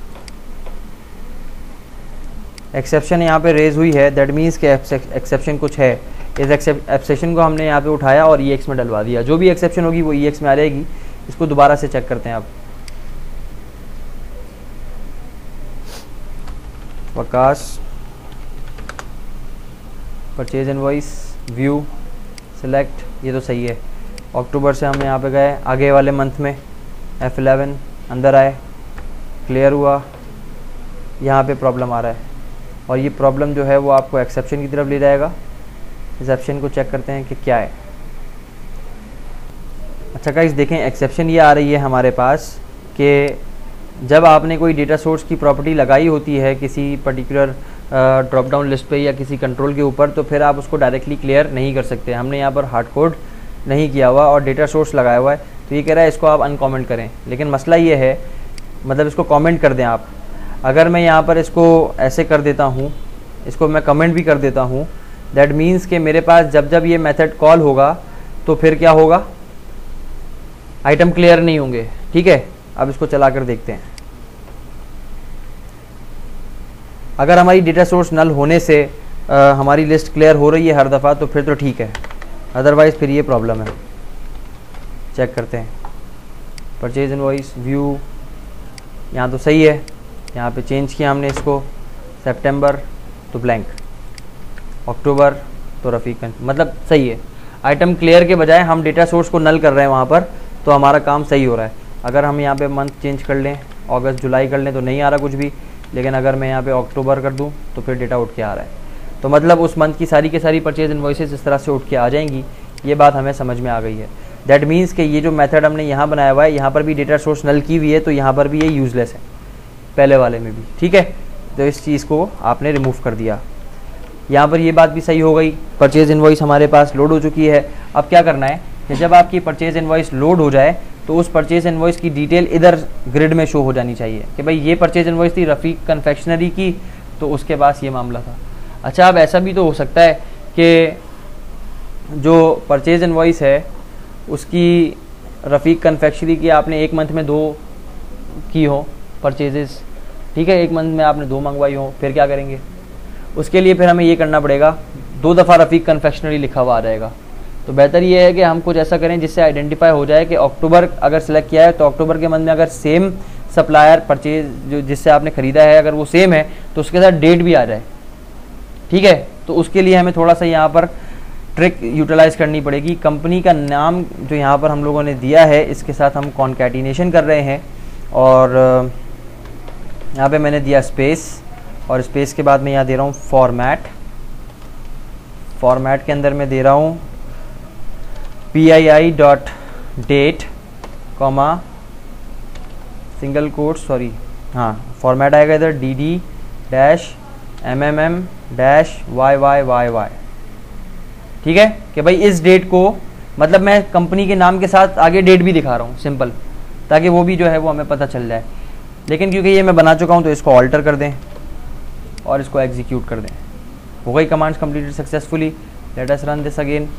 A: एक्सेप्शन यहाँ पे रेज हुई है, दैट मीन्स के एक्सेप्शन कुछ है। इस एक्सेप्शन को हमने यहाँ पे उठाया और ई एक्स में डलवा दिया। जो भी एक्सेप्शन होगी वो ई एक्स में आ जाएगी। इसको दोबारा से चेक करते हैं अब। Waqas, purchase invoice, view, select, ये तो सही है। अक्टूबर से हम यहाँ पे गए, आगे वाले मंथ में एफ इलेवन, अंदर आए, क्लियर हुआ। यहाँ पे प्रॉब्लम आ रहा है और ये प्रॉब्लम जो है वो आपको एक्सेप्शन की तरफ ले जाएगा। एक्सेप्शन को चेक करते हैं कि क्या है। अच्छा गाइस देखें, एक्सेप्शन ये आ रही है हमारे पास कि जब आपने कोई डेटा सोर्स की प्रॉपर्टी लगाई होती है किसी पर्टिकुलर ड्रॉप डाउन लिस्ट पे या किसी कंट्रोल के ऊपर, तो फिर आप उसको डायरेक्टली क्लियर नहीं कर सकते। हमने यहाँ पर हार्ड कोड नहीं किया हुआ और डेटा सोर्स लगाया हुआ है, तो ये कह रहा है इसको आप अनकॉमेंट करें। लेकिन मसला ये है, मतलब इसको कमेंट कर दें आप। अगर मैं यहाँ पर इसको ऐसे कर देता हूँ, इसको मैं कमेंट भी कर देता हूँ, दैट मीन्स कि मेरे पास जब जब ये मेथड कॉल होगा तो फिर क्या होगा, आइटम क्लियर नहीं होंगे। ठीक है, अब इसको चला कर देखते हैं। अगर हमारी डेटा सोर्स नल होने से आ, हमारी लिस्ट क्लियर हो रही है हर दफ़ा, तो फिर तो ठीक है, अदरवाइज़ फिर ये प्रॉब्लम है। चेक करते हैं, परचेज इनवॉइस, व्यू, यहाँ तो सही है। यहाँ पे चेंज किया हमने इसको, सितंबर तो ब्लैंक, अक्टूबर तो रफ़ीक, मतलब सही है। आइटम क्लियर के बजाय हम डेटा सोर्स को नल कर रहे हैं वहाँ पर, तो हमारा काम सही हो रहा है। अगर हम यहाँ पे मंथ चेंज कर लें, अगस्त जुलाई कर लें, तो नहीं आ रहा कुछ भी। लेकिन अगर मैं यहाँ पे अक्टूबर कर दूँ तो फिर डेटा उठ के आ रहा है। तो मतलब उस मंथ की सारी के सारी परचेज इनवॉइसेस इस तरह से उठ के आ जाएंगी। ये बात हमें समझ में आ गई है। दैट मीन्स कि ये जो मेथड हमने यहाँ बनाया हुआ है, यहाँ पर भी डेटा सोर्स नल की हुई है, तो यहाँ पर भी ये यूज़लेस है, पहले वाले में भी। ठीक है, तो इस चीज़ को आपने रिमूव कर दिया। यहाँ पर ये बात भी सही हो गई, परचेज इनवॉइस हमारे पास लोड हो चुकी है। अब क्या करना है कि जब आपकी परचेज इनवॉइस लोड हो जाए तो उस परचेज इनवॉइस की डिटेल इधर ग्रिड में शो हो जानी चाहिए कि भाई ये परचेज इनवॉइस थी रफ़ीक कन्फेक्शनरी की, तो उसके पास ये मामला था। अच्छा, अब ऐसा भी तो हो सकता है कि जो परचेज इनवॉइस है उसकी रफ़ीक कन्फेक्शनरी की आपने एक मंथ में दो की हो परचेजेस। ठीक है, एक मंथ में आपने दो मंगवाई हो, फिर क्या करेंगे? उसके लिए फिर हमें ये करना पड़ेगा, दो दफ़ा रफ़ीक कन्फेक्शनरी लिखा हुआ आ जाएगा। तो बेहतर ये है कि हम कुछ ऐसा करें जिससे आइडेंटिफाई हो जाए कि अक्टूबर अगर सिलेक्ट किया है तो अक्टूबर के मंथ में अगर सेम सप्लायर परचेज जो जिससे आपने ख़रीदा है अगर वो सेम है तो उसके साथ डेट भी आ जाए, ठीक है। तो उसके लिए हमें थोड़ा सा यहाँ पर ट्रिक यूटिलाइज करनी पड़ेगी। कंपनी का नाम जो यहाँ पर हम लोगों ने दिया है इसके साथ हम कॉन्कैटिनेशन कर रहे हैं और यहाँ पे मैंने दिया स्पेस और स्पेस के बाद मैं यहाँ दे रहा हूँ फॉर्मेट। फॉर्मेट के अंदर मैं दे रहा हूँ P I I dot date comma single quote sorry हाँ फॉर्मेट आएगा इधर D D dash M M M dash Y Y Y Y, ठीक है। कि भाई इस डेट को मतलब मैं कंपनी के नाम के साथ आगे डेट भी दिखा रहा हूँ सिंपल, ताकि वो भी जो है वो हमें पता चल जाए। लेकिन क्योंकि ये मैं बना चुका हूँ तो इसको ऑल्टर कर दें और इसको एग्जीक्यूट कर दें। हो गई commands completed successfully. Let us run this again.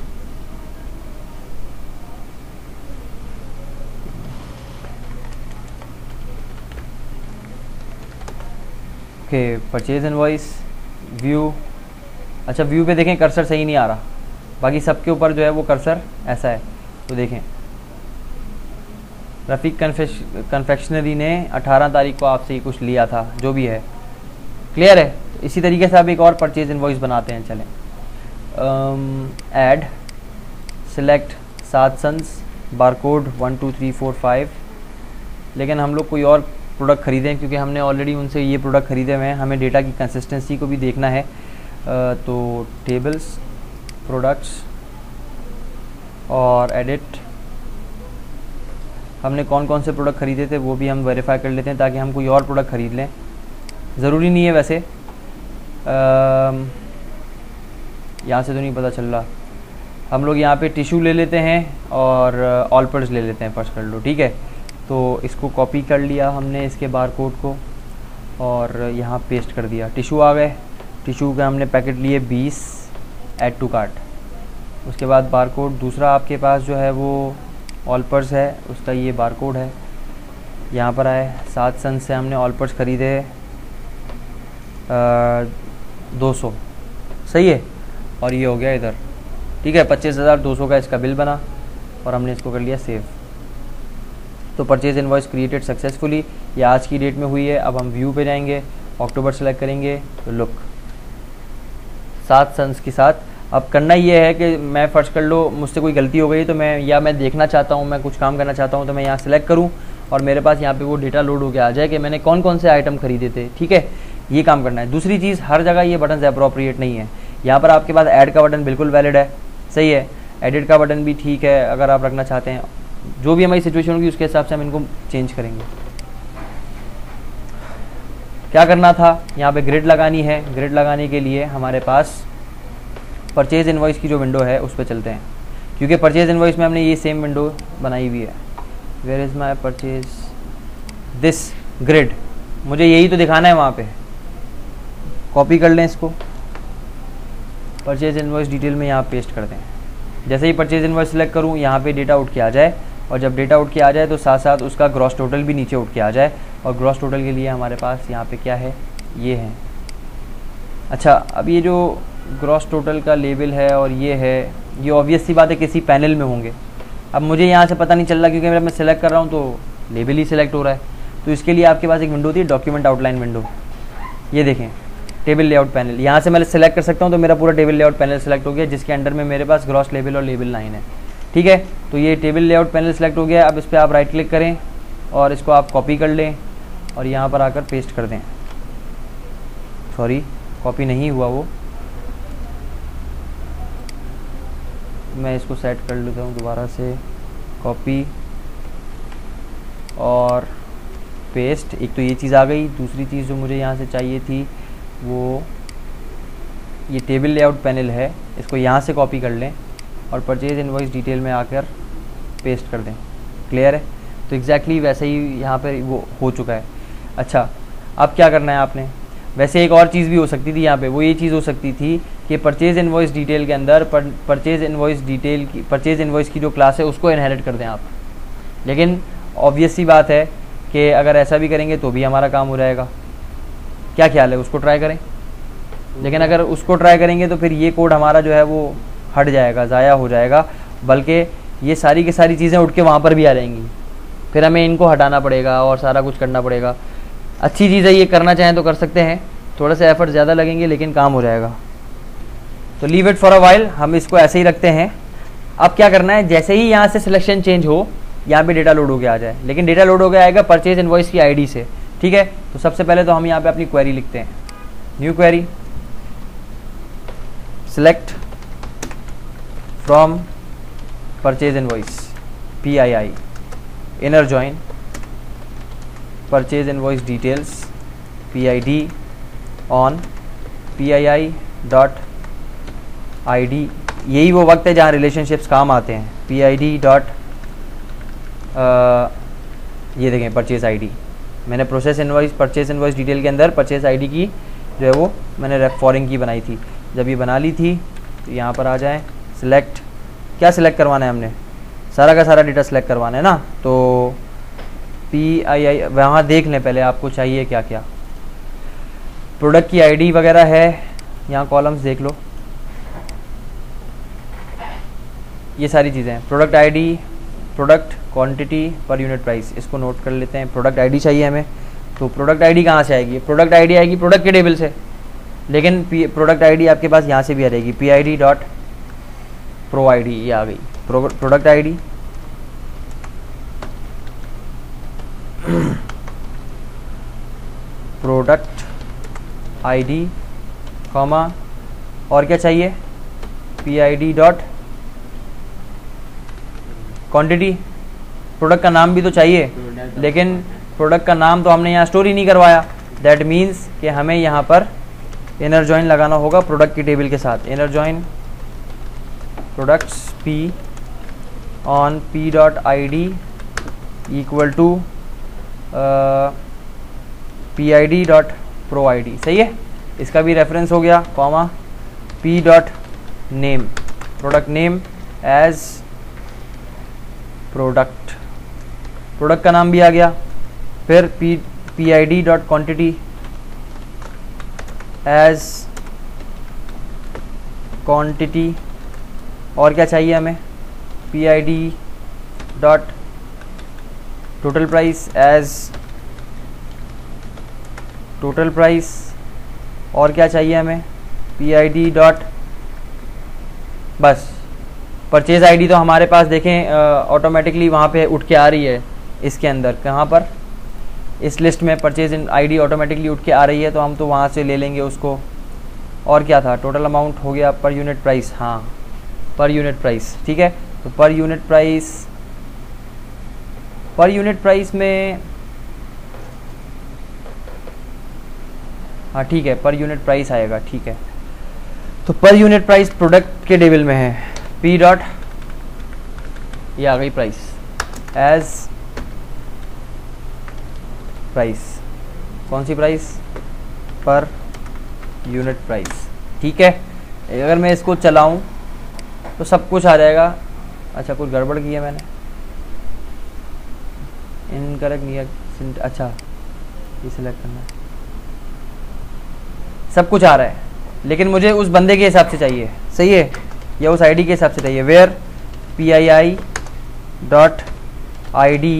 A: Okay purchase invoice view, अच्छा व्यू पे देखें कर्सर सही नहीं आ रहा, बाकी सबके ऊपर जो है वो कर्सर ऐसा है। तो देखें रफ़ीक कन्फेक्शनरी ने अठारह तारीख को आपसे ही कुछ लिया था, जो भी है क्लियर है। तो इसी तरीके से आप एक और परचेज इनवॉइस बनाते हैं। चलें ऐड सिलेक्ट सात sons barcode one two three four five, लेकिन हम लोग कोई और प्रोडक्ट ख़रीदें क्योंकि हमने ऑलरेडी उनसे ये प्रोडक्ट ख़रीदे हुए हैं। हमें डेटा की कंसिस्टेंसी को भी देखना है। uh, तो टेबल्स प्रोडक्ट्स और एडिट, हमने कौन कौन से प्रोडक्ट ख़रीदे थे वो भी हम वेरीफाई कर लेते हैं ताकि हम कोई और प्रोडक्ट ख़रीद लें। ज़रूरी नहीं है वैसे, यहाँ से तो नहीं पता चल रहा। हम लोग यहाँ पे टिश्यू ले लेते हैं और ऑलपर्स ले लेते हैं, फर्स्ट कर लो, ठीक है। तो इसको कॉपी कर लिया हमने इसके बार कोड को और यहाँ पेस्ट कर दिया। टिश्यू आ गए, टिश्यू के हमने पैकेट लिए बीस, ऐड टू कार्ट। उसके बाद बार कोड दूसरा आपके पास जो है वो ऑलपर्स है, उसका ये बार कोड है। यहाँ पर आए सात सन से हमने ऑलपर्स ख़रीदे दो सौ, सही है। और ये हो गया इधर, ठीक है। पच्चीस हज़ार दो सौ का इसका बिल बना और हमने इसको कर लिया सेव। तो परचेज इनवॉइस क्रिएटेड सक्सेसफुली, ये आज की डेट में हुई है। अब हम व्यू पे जाएंगे, अक्टूबर सेलेक्ट करेंगे तो लुक सात सन्स के साथ। अब करना ये है कि मैं फर्स्ट कर लो मुझसे कोई गलती हो गई तो मैं या मैं देखना चाहता हूँ, मैं कुछ काम करना चाहता हूँ तो मैं यहाँ सेलेक्ट करूँ और मेरे पास यहाँ पे वो डेटा लोड होकर आ जाए कि मैंने कौन कौन से आइटम खरीदे थे, ठीक है। ये काम करना है। दूसरी चीज़, हर जगह ये बटन अप्रोप्रिएट नहीं है। यहाँ पर आपके पास ऐड का बटन बिल्कुल वैलिड है, सही है। एडिट का बटन भी ठीक है अगर आप रखना चाहते हैं। जो भी हमारी सिचुएशन होगी उसके हिसाब से हम इनको चेंज करेंगे। क्या करना था, यहाँ पे ग्रिड लगानी है। ग्रिड लगाने के लिए हमारे पास परचेज इनवॉइस की जो विंडो है उस पर चलते हैं, क्योंकि परचेज इनवॉइस में हमने ये सेम विंडो बनाई हुई है। Where is my purchase this grid, मुझे यही तो दिखाना है वहाँ पे। कॉपी कर लें इसको, परचेज इनवॉइस डिटेल में यहाँ पेस्ट कर दें। जैसे ही परचेज इनवॉइस सेलेक्ट करूँ यहाँ पे डेटा उठ के आ जाए और जब डेटा उठ के आ जाए तो साथ साथ उसका ग्रॉस टोटल भी नीचे उठ के आ जाए। और ग्रॉस टोटल के लिए हमारे पास यहाँ पे क्या है, ये है। अच्छा, अब ये जो ग्रॉस टोटल का लेवल है और ये है, ये ऑब्वियस सी बात है किसी पैनल में होंगे। अब मुझे यहाँ से पता नहीं चल रहा क्योंकि मैं सेलेक्ट कर रहा हूँ तो लेवल ही सिलेक्ट हो रहा है। तो इसके लिए आपके पास एक विंडो होती है डॉक्यूमेंट आउटलाइन विंडो, ये देखें टेबल लेआउट पैनल। यहाँ से मैं सेलेक्ट कर सकता हूँ तो मेरा पूरा टेबल लेआउट पैनल सेलेक्ट हो गया जिसके अंडर में मेरे पास ग्रॉस लेवल और लेवल लाइन है, ठीक है। तो ये टेबल लेआउट पैनल सेलेक्ट हो गया। अब इस पर आप राइट क्लिक करें और इसको आप कॉपी कर लें और यहाँ पर आकर पेस्ट कर दें। सॉरी, कॉपी नहीं हुआ वो, मैं इसको सेट कर लेता हूँ दोबारा से। कॉपी और पेस्ट, एक तो ये चीज़ आ गई। दूसरी चीज़ जो मुझे यहाँ से चाहिए थी वो ये टेबल लेआउट पैनल है, इसको यहाँ से कॉपी कर लें और परचेज इनवॉइस डिटेल में आकर पेस्ट कर दें। क्लियर है? तो एग्जैक्टली exactly वैसे ही यहाँ पर वो हो चुका है। अच्छा, अब क्या करना है आपने, वैसे एक और चीज़ भी हो सकती थी यहाँ पे, वो ये चीज़ हो सकती थी कि परचेज इनवॉइस डिटेल के अंदर पर, परचेज इनवॉइस डिटेल की परचेज इनवॉइस की जो क्लास है उसको इनहेरिट कर दें आप। लेकिन ऑब्वियस सी बात है कि अगर ऐसा भी करेंगे तो भी हमारा काम हो जाएगा। क्या ख्याल है, उसको ट्राई करें? लेकिन अगर उसको ट्राई करेंगे तो फिर ये कोड हमारा जो है वो हट जाएगा, ज़ाया हो जाएगा, बल्कि ये सारी की सारी चीज़ें उठ के वहाँ पर भी आ जाएंगी, फिर हमें इनको हटाना पड़ेगा और सारा कुछ करना पड़ेगा। अच्छी चीज़ है, ये करना चाहें तो कर सकते हैं, थोड़ा सा एफर्ट ज़्यादा लगेंगे लेकिन काम हो जाएगा। तो leave it for a while, हम इसको ऐसे ही रखते हैं। अब क्या करना है, जैसे ही यहाँ से सिलेक्शन चेंज हो यहाँ पे डेटा लोड हो गया आ जाए, लेकिन डेटा लोड हो गया आएगा परचेज इनवॉइस की आईडी से, ठीक है। तो सबसे पहले तो हम यहाँ पे अपनी क्वेरी लिखते हैं, new query, select from purchase invoice P I I, inner join purchase invoice details P I D on P I I dot I D. यही वो वक्त है जहाँ रिलेशनशिप्स काम आते हैं। पी आई डी डॉट, ये देखें परचेज आईडी, मैंने process invoice purchase invoice detail के अंदर परचेज आईडी की जो है वो मैंने रेफॉरिंग की बनाई थी। जब ये बना ली थी तो यहाँ पर आ जाएं, सिलेक्ट, क्या सिलेक्ट करवाना है हमने, सारा का सारा डेटा सेलेक्ट करवाना है ना। तो पी आई आई वहाँ देख लें पहले आपको चाहिए क्या क्या, प्रोडक्ट की आईडी वगैरह है, यहाँ कॉलम्स देख लो, ये सारी चीज़ें हैं। Product ID, product quantity per unit price, इसको नोट कर लेते हैं। प्रोडक्ट आईडी चाहिए हमें, तो प्रोडक्ट आईडी कहाँ से आएगी, प्रोडक्ट आईडी आएगी प्रोडक्ट के टेबल से, लेकिन प्रोडक्ट आईडी आपके पास यहाँ से भी आ जाएगी, P I D dot pro I D, ये आ गई product ID. Product ID comma और क्या चाहिए, P I D dot quantity, product का नाम भी तो चाहिए, लेकिन प्रोडक्ट का नाम तो हमने यहाँ स्टोर ही नहीं करवाया। दैट मीन्स कि हमें यहाँ पर इनर जॉइन लगाना होगा प्रोडक्ट की टेबल के साथ। Inner join products P on P dot I D equal to P I D dot pro I D, सही है। इसका भी रेफरेंस हो गया, comma P dot name, product name as product, product का नाम भी आ गया। फिर P P I D dot quantity as quantity, और क्या चाहिए हमें, P I D dot total price as total price, और क्या चाहिए हमें, पी आई डी डॉट, बस परचेज आईडी तो हमारे पास देखें ऑटोमेटिकली वहाँ पे उठ के आ रही है, इसके अंदर कहाँ पर, इस लिस्ट में परचेज आईडी ऑटोमेटिकली उठ के आ रही है, तो हम तो वहाँ से ले लेंगे उसको। और क्या था, टोटल अमाउंट हो गया, पर यूनिट प्राइस, हाँ पर यूनिट प्राइस, ठीक है। तो per unit price, per unit price में, हाँ ठीक है पर यूनिट प्राइस आएगा, ठीक है। तो पर यूनिट प्राइस प्रोडक्ट के टेबल में है, पी डॉट, ये आ गई प्राइस एज प्राइस, कौन सी प्राइस, पर यूनिट प्राइस, ठीक है। अगर मैं इसको चलाऊं तो सब कुछ आ जाएगा। अच्छा कुछ गड़बड़ की है मैंने, इनकरेक्ट नहीं है, अच्छा ये सिलेक्ट करना है, सब कुछ आ रहा है, लेकिन मुझे उस बंदे के हिसाब से चाहिए, सही है, या उस आईडी के हिसाब से चाहिए। Where P I I dot I D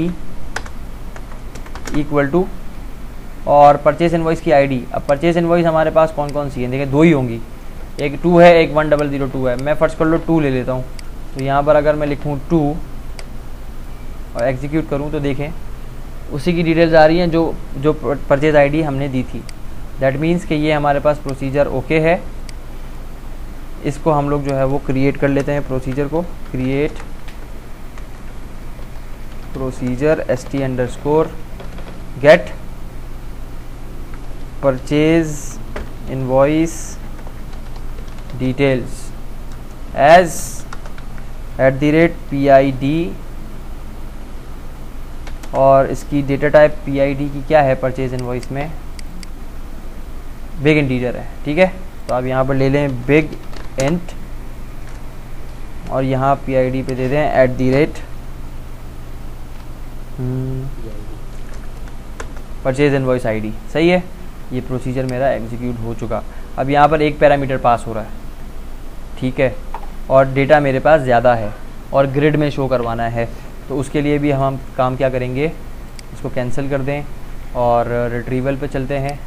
A: equal to और परचेस इनवॉइस की आईडी। अब परचेस इनवॉइस हमारे पास कौन कौन सी है, देखिए दो ही होंगी, एक टू है एक वन डबल ज़ीरो टू है। मैं फर्स्ट कर लो टू ले लेता हूँ, तो यहाँ पर अगर मैं लिखूँ टू और एग्जीक्यूट करूँ तो देखें उसी की डिटेल्स आ रही हैं जो जो परचेज आईडी हमने दी थी। दैट मीन्स कि ये हमारे पास प्रोसीजर ओके है। इसको हम लोग जो है वो क्रिएट कर लेते हैं, प्रोसीजर को create procedure S T underscore get purchase invoice details as at the rate P I D, और इसकी data type P I D की क्या है परचेज इनवॉइस में, बिग इंटीजर है, ठीक है। तो आप यहाँ पर ले लें बिग इंट और यहाँ पी आई डी पे दे दें at the rate purchase invoice ID, सही है। ये प्रोसीजर मेरा एग्जीक्यूट हो चुका। अब यहाँ पर एक पैरामीटर पास हो रहा है, ठीक है। और डेटा मेरे पास ज़्यादा है और ग्रिड में शो करवाना है, तो उसके लिए भी हम काम क्या करेंगे, इसको कैंसिल कर दें और रिट्रीवल पे चलते हैं।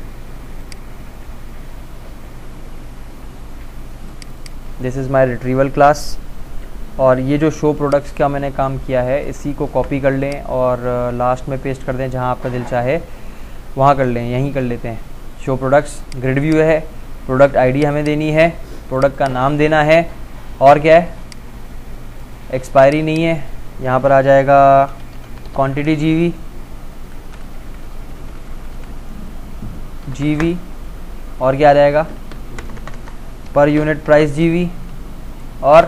A: This is my retrieval class, और ये जो शो प्रोडक्ट्स का मैंने काम किया है इसी को कॉपी कर लें और लास्ट में पेस्ट कर दें, जहाँ आपका दिल चाहे वहाँ कर लें, यहीं कर लेते हैं। शो प्रोडक्ट्स ग्रिड व्यू है, प्रोडक्ट आईडी हमें देनी है, प्रोडक्ट का नाम देना है, और क्या है, एक्सपायरी नहीं है, यहाँ पर आ जाएगा क्वांटिटी जीवी जीवी और क्या आ जाएगा, पर यूनिट प्राइस जीवी, और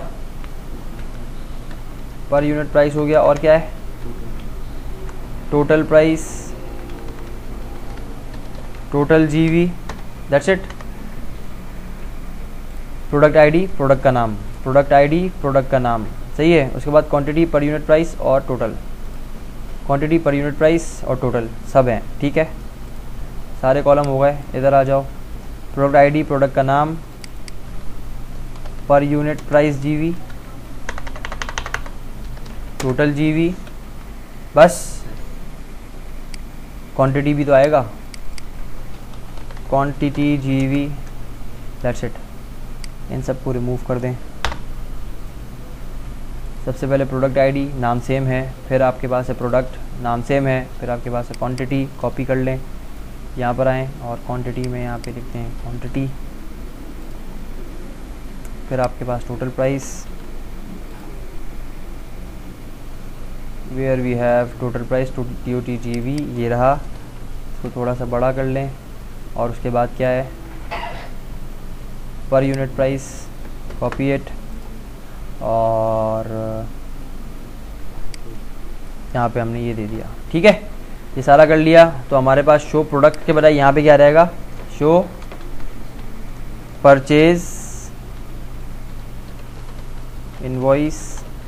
A: पर यूनिट प्राइस हो गया, और क्या है, total price, total G, that's it. Product ID, product का नाम, प्रोडक्ट आईडी, प्रोडक्ट का नाम, सही है। उसके बाद क्वांटिटी, पर यूनिट प्राइस और total, quantity, per unit price और टोटल सब हैं, ठीक है। सारे कॉलम हो गए, इधर आ जाओ। प्रोडक्ट आईडी, प्रोडक्ट का नाम, पर यूनिट प्राइस जीवी, टोटल जीवी, बस। क्वांटिटी भी तो आएगा, क्वांटिटी जीवी, दैट्स इट। इन सबको रिमूव कर दें। सबसे पहले प्रोडक्ट आईडी, नाम सेम है, फिर आपके पास है प्रोडक्ट, नाम सेम है, फिर आपके पास है क्वांटिटी, कॉपी कर लें, यहाँ पर आएँ और क्वांटिटी में यहाँ पे लिखते हैं क्वांटिटी, फिर आपके पास total price, where we have total price, T O T G V, ये रहा, इसको थोड़ा सा बड़ा कर लें, और उसके बाद क्या है, पर यूनिट प्राइस, कॉपी इट, और यहाँ पे हमने ये दे दिया, ठीक है। ये सारा कर लिया, तो हमारे पास शो प्रोडक्ट के बजाय यहाँ पे क्या रहेगा, शो परचेज इनवॉइस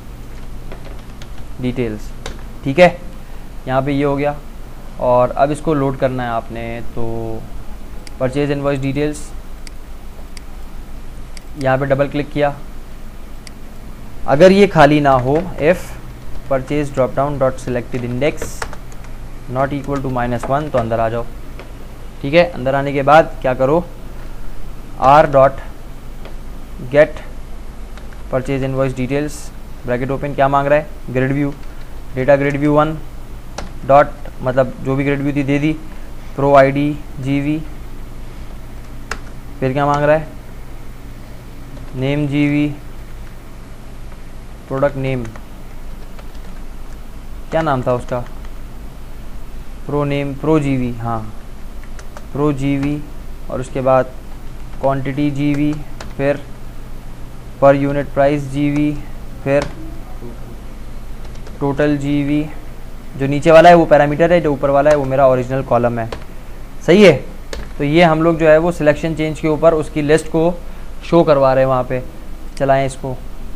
A: डिटेल्स, ठीक है। यहाँ पे ये हो गया, और अब इसको लोड करना है आपने, तो परचेज इनवॉइस डिटेल्स, यहाँ पे डबल क्लिक किया। अगर ये खाली ना हो, if purchase drop down dot selected index not equal to minus one, तो अंदर आ जाओ, ठीक है। अंदर आने के बाद क्या करो, R dot get purchase invoice details, bracket open, क्या मांग रहा है, grid view, data grid view one dot, मतलब जो भी ग्रिड व्यू थी दे दी, प्रो आईडी जीवी, फिर क्या मांग रहा है, नेम जीवी, प्रोडक्ट नेम, क्या नाम था उसका, प्रो नेम, प्रो जीवी, हाँ प्रो जीवी, और उसके बाद क्वांटिटी जीवी, फिर पर यूनिट प्राइस जीवी, फिर टोटल जीवी। जो नीचे वाला है वो पैरामीटर है, जो ऊपर वाला है वो मेरा ओरिजिनल कॉलम है, सही है। तो ये हम लोग जो है वो सिलेक्शन चेंज के ऊपर उसकी लिस्ट को शो करवा रहे हैं वहाँ पे। चलाएं इसको,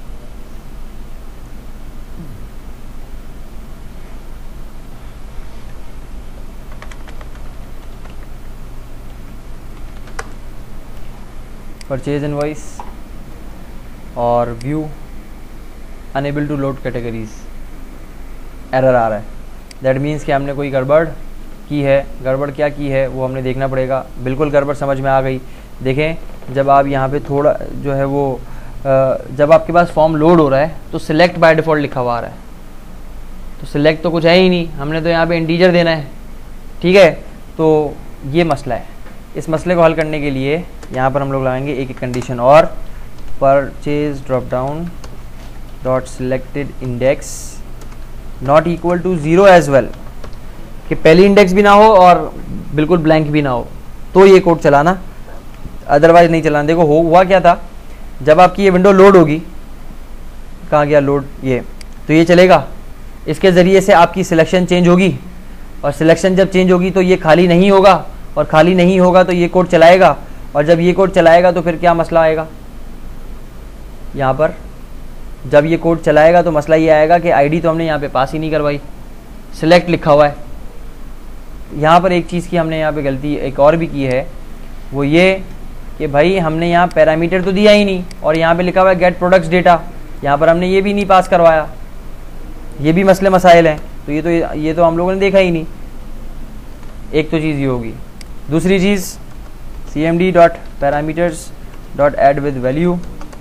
A: परचेज इनवॉइस और view, unable to load categories, error आ रहा है। दैट मीन्स कि हमने कोई गड़बड़ की है। गड़बड़ क्या की है वो हमने देखना पड़ेगा। बिल्कुल गड़बड़ समझ में आ गई। देखें, जब आप यहाँ पे थोड़ा जो है वो जब आपके पास फॉर्म लोड हो रहा है तो सिलेक्ट बाय डिफ़ॉल्ट लिखा हुआ आ रहा है, तो सिलेक्ट तो कुछ है ही नहीं, हमने तो यहाँ पे इंटीजर देना है, ठीक है। तो ये मसला है। इस मसले को हल करने के लिए यहाँ पर हम लोग लगाएंगे एक एक कंडीशन और, purchase drop down dot selected index not equal to zero as well, कि पहली इंडेक्स भी ना हो और बिल्कुल ब्लैंक भी ना हो, तो ये कोड चलाना, अदरवाइज नहीं चलाना। देखो हो हुआ क्या था, जब आपकी ये विंडो लोड होगी, कहाँ गया लोड, ये तो ये चलेगा, इसके ज़रिए से आपकी सिलेक्शन चेंज होगी, और सिलेक्शन जब चेंज होगी तो ये खाली नहीं होगा, और खाली नहीं होगा तो ये कोड चलाएगा, और जब ये कोड चलाएगा तो फिर क्या मसला आएगा, यहाँ पर जब ये कोड चलाएगा तो मसला ये आएगा कि आईडी तो हमने यहाँ पे पास ही नहीं करवाई, सिलेक्ट लिखा हुआ है। यहाँ पर एक चीज़ की हमने यहाँ पे गलती एक और भी की है, वो ये कि भाई हमने यहाँ पैरामीटर तो दिया ही नहीं और यहाँ पे लिखा हुआ है गेट प्रोडक्ट्स डेटा, यहाँ पर हमने ये भी नहीं पास करवाया, ये भी मसले मसाइल हैं। तो ये तो ये तो हम लोगों ने देखा ही नहीं। एक तो चीज़ ये होगी। दूसरी चीज़ C M D dot parameters dot add with value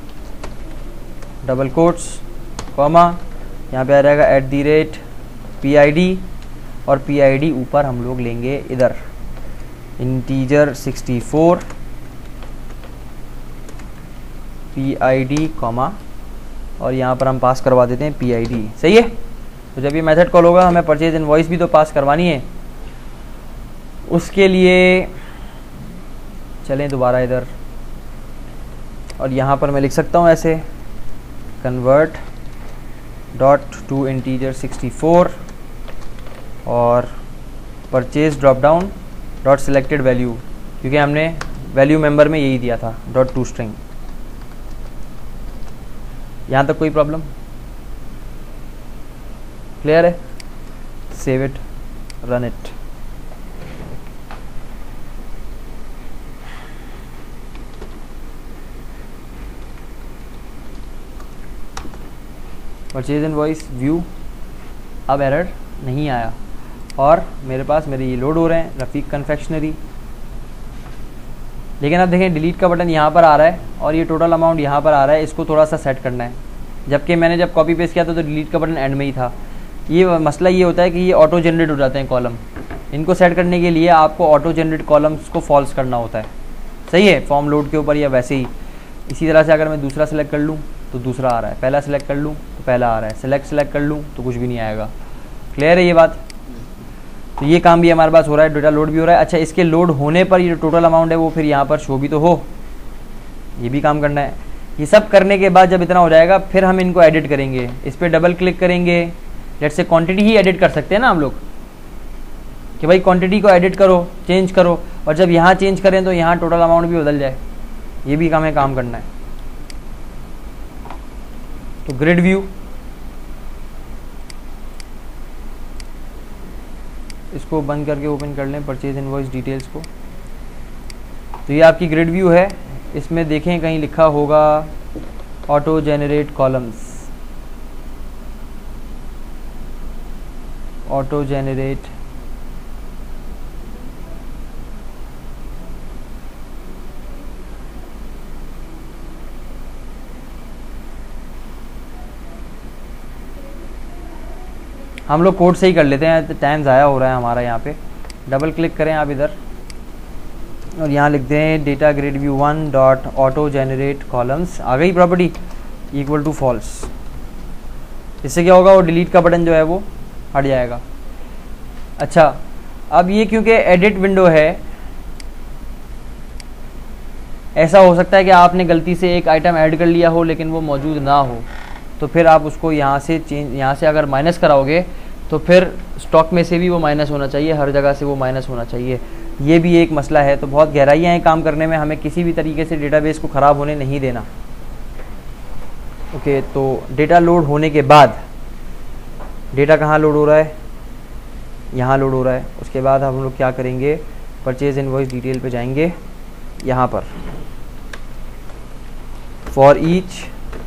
A: double quotes comma, यहाँ पे आ जाएगा at the rate P I D, और पी आई डी ऊपर हम लोग लेंगे इधर integer sixty four P I D comma, और यहाँ पर हम पास करवा देते हैं पी आई डी। सही है। तो जब ये मेथड कॉल होगा हमें परचेज इनवॉइस भी तो पास करवानी है। उसके लिए चलें दोबारा इधर, और यहाँ पर मैं लिख सकता हूँ ऐसे convert dot to integer sixty four और purchase drop down dot selected value, क्योंकि हमने वैल्यू मेंबर में यही दिया था डॉट टू स्ट्रिंग। यहाँ तक कोई प्रॉब्लम? क्लियर है? Save it, run it. Purchase invoice view, अब एरर नहीं आया और मेरे पास मेरे ये लोड हो रहे हैं रफ़ीक कन्फेक्शनरी। लेकिन अब देखें डिलीट का बटन यहाँ पर आ रहा है और ये टोटल अमाउंट यहाँ पर आ रहा है, इसको थोड़ा सा सेट करना है। जबकि मैंने जब कॉपी पेस्ट किया था तो डिलीट का बटन एंड में ही था। ये मसला ये होता है कि ये ऑटो जनरेट हो जाते हैं कॉलम, इनको सेट करने के लिए आपको ऑटो जनरेट कॉलम्स को फॉल्स करना होता है। सही है, फॉर्म लोड के ऊपर या वैसे ही। इसी तरह से अगर मैं दूसरा सेलेक्ट कर लूँ तो दूसरा आ रहा है, पहला सेलेक्ट कर लूँ तो पहला आ रहा है, सेलेक्ट सेलेक्ट कर लूँ तो कुछ भी नहीं आएगा। क्लियर है ये बात? तो ये काम भी हमारे पास हो रहा है, डेटा लोड भी हो रहा है। अच्छा, इसके लोड होने पर ये टोटल अमाउंट है वो फिर यहाँ पर शो भी तो हो, ये भी काम करना है। ये सब करने के बाद जब इतना हो जाएगा फिर हम इनको एडिट करेंगे। इस पर डबल क्लिक करेंगे, लेट्स से क्वांटिटी ही एडिट कर सकते हैं ना हम लोग कि भाई क्वांटिटी को एडिट करो, चेंज करो, और जब यहाँ चेंज करें तो यहाँ टोटल अमाउंट भी बदल जाए। ये भी हमें काम करना है। तो ग्रिड व्यू, इसको बंद करके ओपन कर लें परचेज इनवॉइस डिटेल्स को। तो ये आपकी ग्रिड व्यू है। इसमें देखें कहीं लिखा होगा auto generate columns, auto generate हम लोग कोड से ही कर लेते हैं, तो टाइम ज़ाया हो रहा है हमारा। यहाँ पे डबल क्लिक करें आप इधर और यहाँ लिख दें data grid view one dot auto generate columns. आ गई प्रॉपर्टी इक्वल टू फॉल्स। इससे क्या होगा, वो डिलीट का बटन जो है वो हट जाएगा। अच्छा, अब ये क्योंकि एडिट विंडो है, ऐसा हो सकता है कि आपने गलती से एक आइटम ऐड कर लिया हो लेकिन वो मौजूद ना हो, तो फिर आप उसको यहाँ से चेंज, यहाँ से अगर माइनस कराओगे तो फिर स्टॉक में से भी वो माइनस होना चाहिए, हर जगह से वो माइनस होना चाहिए। ये भी एक मसला है। तो बहुत गहराइयाँ हैं काम करने में, हमें किसी भी तरीके से डेटाबेस को ख़राब होने नहीं देना। ओके, तो डेटा लोड होने के बाद, डेटा कहाँ लोड हो रहा है, यहाँ लोड हो रहा है। उसके बाद हम लोग क्या करेंगे, परचेज इनवॉइस डिटेल पे जाएंगे, यहाँ पर for each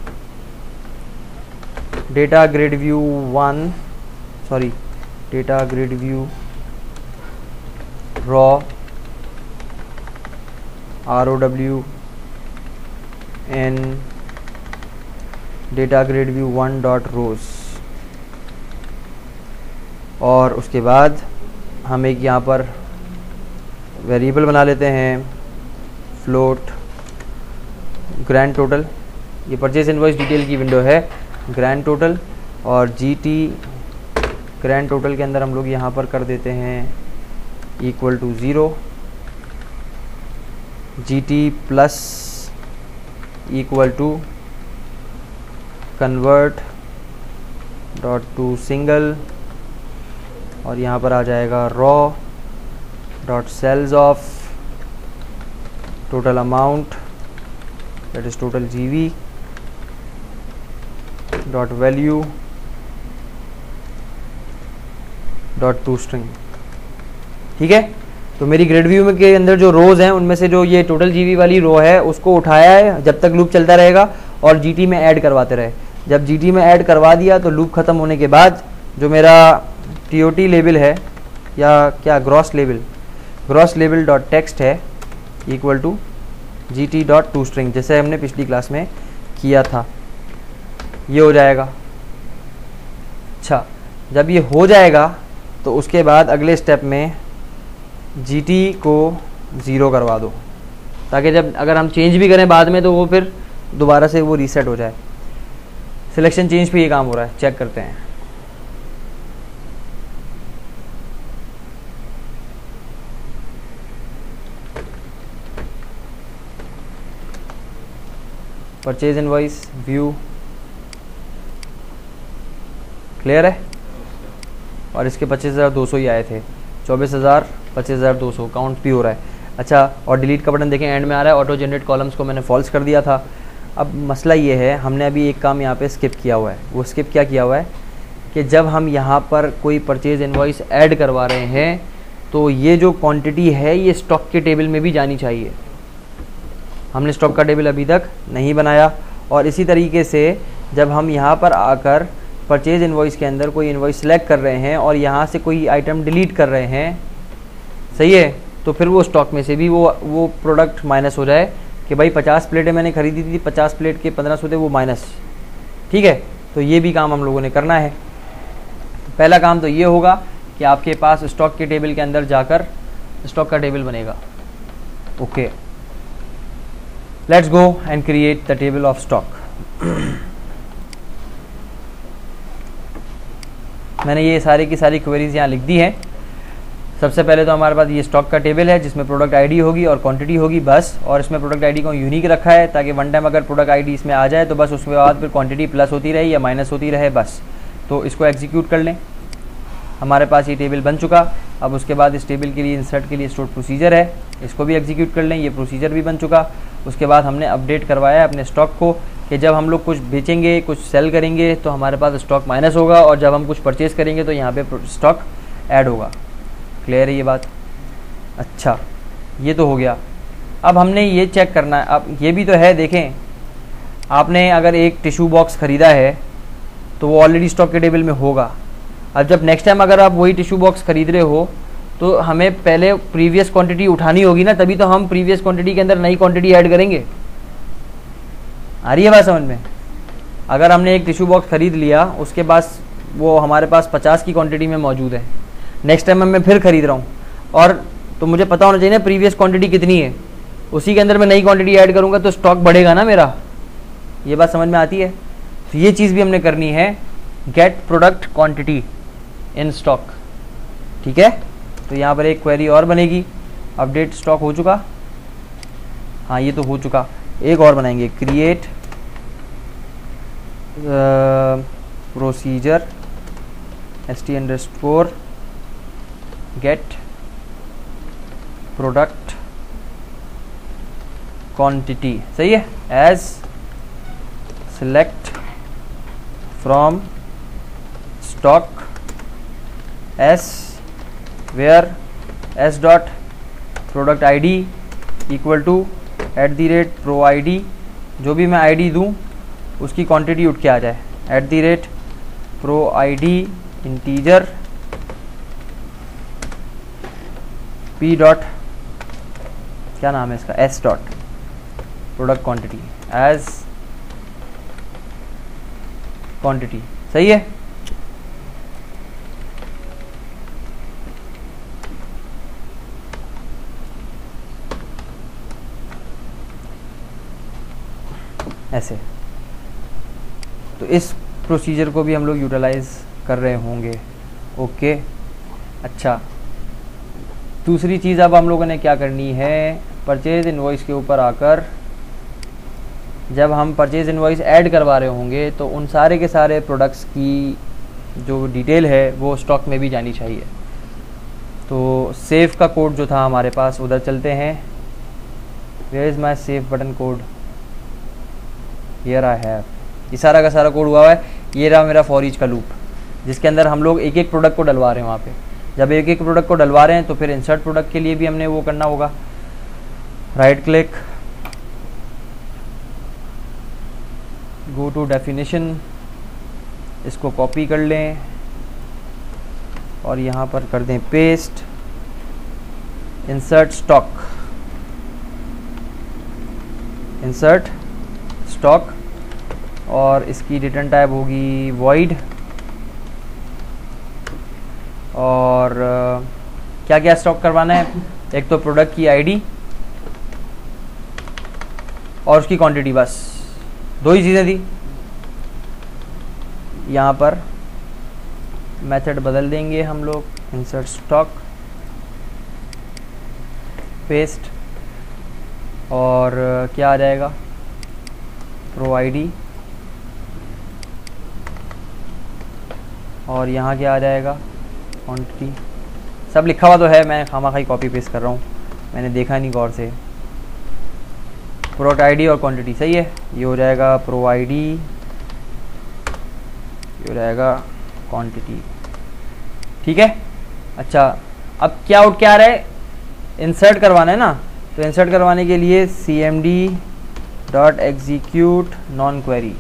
A: data grid view one sorry data grid view row R O W N data grid view one dot rows, और उसके बाद हम एक यहाँ पर वेरिएबल बना लेते हैं फ्लोट ग्रैंड टोटल। ये परचेज इनवॉइस डिटेल की विंडो है, ग्रैंड टोटल, और जी टी ग्रैंड टोटल के अंदर हम लोग यहाँ पर कर देते हैं equal to zero, G T plus equal to convert dot to single, और यहाँ पर आ जाएगा row dot cells of total amount that is total GV dot value dot to string. ठीक है, तो मेरी ग्रिड व्यू में के अंदर जो रोज़ हैं उनमें से जो ये टोटल जीवी वाली रो है उसको उठाया है, जब तक लूप चलता रहेगा और जीटी में ऐड करवाते रहे। जब जीटी में ऐड करवा दिया तो लूप ख़त्म होने के बाद जो मेरा टीओटी लेबल है या क्या gross label gross label dot text है equal to G T dot to string, जैसे हमने पिछली क्लास में किया था, ये हो जाएगा। अच्छा, जब ये हो जाएगा तो उसके बाद अगले स्टेप में जी टी को ज़ीरो करवा दो, ताकि जब अगर हम चेंज भी करें बाद में तो वो फिर दोबारा से वो रीसेट हो जाए। सिलेक्शन चेंज पे ये काम हो रहा है, चेक करते हैं। परचेज इनवॉइस व्यू क्लियर है, और इसके पच्चीस हज़ार दो सौ ही आए थे, चौबीस हज़ार पच्चीस हज़ार दो सौ काउंट भी हो रहा है। अच्छा, और डिलीट का बटन देखें एंड में आ रहा है, ऑटो जनरेट कॉलम्स को मैंने फॉल्स कर दिया था। अब मसला ये है, हमने अभी एक काम यहाँ पे स्किप किया हुआ है। वो स्किप क्या किया हुआ है कि जब हम यहाँ पर कोई परचेज इनवॉइस ऐड करवा रहे हैं तो ये जो क्वांटिटी है ये स्टॉक के टेबल में भी जानी चाहिए। हमने स्टॉक का टेबल अभी तक नहीं बनाया, और इसी तरीके से जब हम यहाँ पर आकर परचेज इनवॉइस के अंदर कोई इनवॉइस सेलेक्ट कर रहे हैं और यहाँ से कोई आइटम डिलीट कर रहे हैं, सही है, तो फिर वो स्टॉक में से भी वो वो प्रोडक्ट माइनस हो जाए कि भाई पचास प्लेटें मैंने खरीदी थी, पचास प्लेट के पंद्रह सौ थे, वो माइनस। ठीक है, तो ये भी काम हम लोगों ने करना है। पहला काम तो ये होगा कि आपके पास स्टॉक के टेबल के अंदर जाकर स्टॉक का टेबल बनेगा। Okay, let's go and create the table of stock. मैंने ये सारी की सारी क्वेरीज यहाँ लिख दी हैं। सबसे पहले तो हमारे पास ये स्टॉक का टेबल है जिसमें प्रोडक्ट आईडी होगी और क्वांटिटी होगी बस, और इसमें प्रोडक्ट आईडी को यूनिक रखा है ताकि वन टाइम अगर प्रोडक्ट आईडी इसमें आ जाए तो बस उसके बाद फिर क्वांटिटी प्लस होती रहे या माइनस होती रहे बस। तो इसको एग्जीक्यूट कर लें। हमारे पास ये टेबल बन चुका। अब उसके बाद इस टेबल के लिए इंसर्ट के लिए स्टोर प्रोसीजर है, इसको भी एग्जीक्यूट कर लें। ये प्रोसीजर भी बन चुका। उसके बाद हमने अपडेट करवाया है अपने स्टॉक को कि जब हम लोग कुछ बेचेंगे, कुछ सेल करेंगे तो हमारे पास स्टॉक माइनस होगा, और जब हम कुछ परचेज़ करेंगे तो यहाँ पे स्टॉक ऐड होगा। क्लियर है ये बात? अच्छा, ये तो हो गया। अब हमने ये चेक करना है, अब ये भी तो है, देखें आपने अगर एक टिश्यू बॉक्स ख़रीदा है तो वो ऑलरेडी स्टॉक के टेबल में होगा। अब जब नेक्स्ट टाइम अगर आप वही टिश्यू बॉक्स खरीद रहे हो तो हमें पहले प्रीवियस क्वांटिटी उठानी होगी ना, तभी तो हम प्रीवियस क्वांटिटी के अंदर नई क्वांटिटी ऐड करेंगे। आ रही है बात समझ में? अगर हमने एक टिश्यू बॉक्स खरीद लिया, उसके बाद वो हमारे पास पचास की क्वांटिटी में मौजूद है, नेक्स्ट टाइम मैं फिर खरीद रहा हूँ, और तो मुझे पता होना चाहिए ना प्रीवियस क्वांटिटी कितनी है, उसी के अंदर मैं नई क्वांटिटी ऐड करूँगा तो स्टॉक बढ़ेगा ना मेरा। ये बात समझ में आती है? तो ये चीज़ भी हमने करनी है, get product quantity in stock. ठीक है, तो यहाँ पर एक क्वेरी और बनेगी। अपडेट स्टॉक हो चुका? हाँ, ये तो हो चुका। एक और बनाएंगे, create procedure S T underscore get product quantity. सही है, as select from stock S where S dot product I D equal to at the rate pro I D, जो भी मैं आई डी दूँ उसकी क्वांटिटी उठ के आ जाए, at the rate pro I D integer P dot क्या नाम है इसका, S dot product quantity as quantity. सही है? ऐसे तो इस प्रोसीजर को भी हम लोग यूटिलाइज कर रहे होंगे। ओके, अच्छा, दूसरी चीज़ अब हम लोगों ने क्या करनी है, परचेज इनवॉइस के ऊपर आकर जब हम परचेज इनवॉइस ऐड करवा रहे होंगे तो उन सारे के सारे प्रोडक्ट्स की जो डिटेल है वो स्टॉक में भी जानी चाहिए। तो सेव का कोड जो था हमारे पास, उधर चलते हैं। Where is my save button code? Here I have. ये सारा का सारा कोड हुआ है। ये रहा मेरा फॉर ईच का लूप, जिसके अंदर हम लोग एक एक प्रोडक्ट को डलवा रहे हैं वहाँ पे। जब एक एक प्रोडक्ट को डलवा रहे हैं तो फिर इंसर्ट प्रोडक्ट के लिए भी हमने वो करना होगा, right click, go to definition, इसको कॉपी कर लें और यहाँ पर कर दें paste, insert stock, insert stock, और इसकी रिटर्न टाइप होगी वॉइड, और क्या क्या स्टॉक करवाना है, एक तो प्रोडक्ट की आईडी और उसकी क्वांटिटी, बस दो ही चीज़ें थी। यहाँ पर मेथड बदल देंगे हम लोग, इंसर्ट स्टॉक, पेस्ट, और क्या आ जाएगा, प्रो आईडी, और यहाँ क्या आ जाएगा, क्वांटिटी। सब लिखा हुआ तो है, मैं खामा-खाई कॉपी पेस्ट कर रहा हूँ, मैंने देखा नहीं गौर से। प्रोडक्ट आईडी और क्वांटिटी सही है, ये हो जाएगा प्रो आईडी, ये हो जाएगा क्वांटिटी, ठीक है। अच्छा, अब क्या आउट क्या आ रहा है, इंसर्ट करवाना है ना, तो इंसर्ट करवाने के लिए C M D dot execute non query,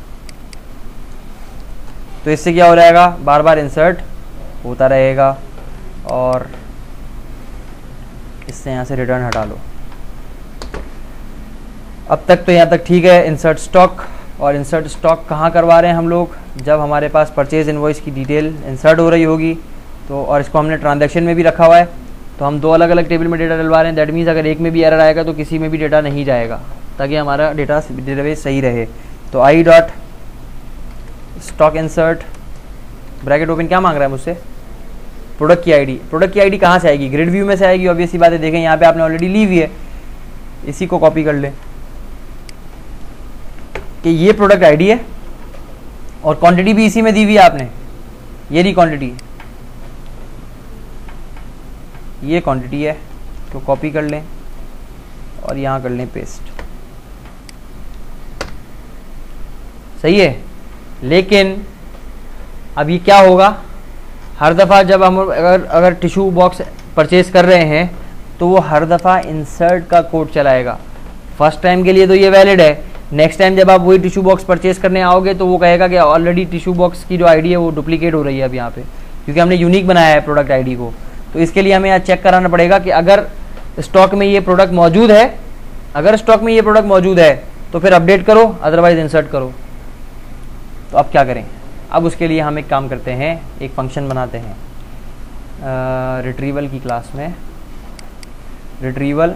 A: तो इससे क्या हो जाएगा, बार बार इंसर्ट होता रहेगा, और इससे यहाँ से रिटर्न हटा लो। अब तक तो यहाँ तक ठीक है, इंसर्ट स्टॉक। और इंसर्ट स्टॉक कहाँ करवा रहे हैं हम लोग, जब हमारे पास परचेज इनवॉइस की डिटेल इंसर्ट हो रही होगी तो, और इसको हमने ट्रांजैक्शन में भी रखा हुआ है, तो हम दो अलग अलग टेबल में डेटा डलवा रहे हैं। दैट मीन्स अगर एक में भी एरर आएगा तो किसी में भी डेटा नहीं जाएगा, ताकि हमारा डेटा डेटाबेस सही रहे। तो I dot stock insert, bracket open, क्या मांग रहा है मुझसे, प्रोडक्ट की आईडी। प्रोडक्ट की आईडी कहाँ से आएगी, ग्रिड व्यू में से आएगी, ऑब्वियस सी बात है। देखें यहाँ पे आपने ऑलरेडी ली हुई है, इसी को कॉपी कर लें कि ये प्रोडक्ट आईडी है, और क्वांटिटी भी इसी में दी हुई है आपने, ये रही क्वांटिटी, ये क्वांटिटी है, तो कॉपी कर लें और यहाँ कर लें पेस्ट, सही है। लेकिन अब ये क्या होगा, हर दफ़ा जब हम अगर अगर टिश्यू बॉक्स परचेज कर रहे हैं तो वो हर दफ़ा इंसर्ट का कोड चलाएगा। फर्स्ट टाइम के लिए तो ये वैलिड है, नेक्स्ट टाइम जब आप वही टिश्यू बॉक्स परचेज करने आओगे तो वो कहेगा कि ऑलरेडी टिश्यू बॉक्स की जो आईडी है वो डुप्लीकेट हो रही है अब यहाँ पे, क्योंकि हमने यूनिक बनाया है प्रोडक्ट आईडी को। तो इसके लिए हमें यहाँ चेक कराना पड़ेगा कि अगर स्टॉक में ये प्रोडक्ट मौजूद है, अगर स्टॉक में ये प्रोडक्ट मौजूद है तो फिर अपडेट करो, अदरवाइज इंसर्ट करो। तो अब क्या करें, अब उसके लिए हम एक काम करते हैं, एक फंक्शन बनाते हैं रिट्रीवल की क्लास में। रिट्रीवल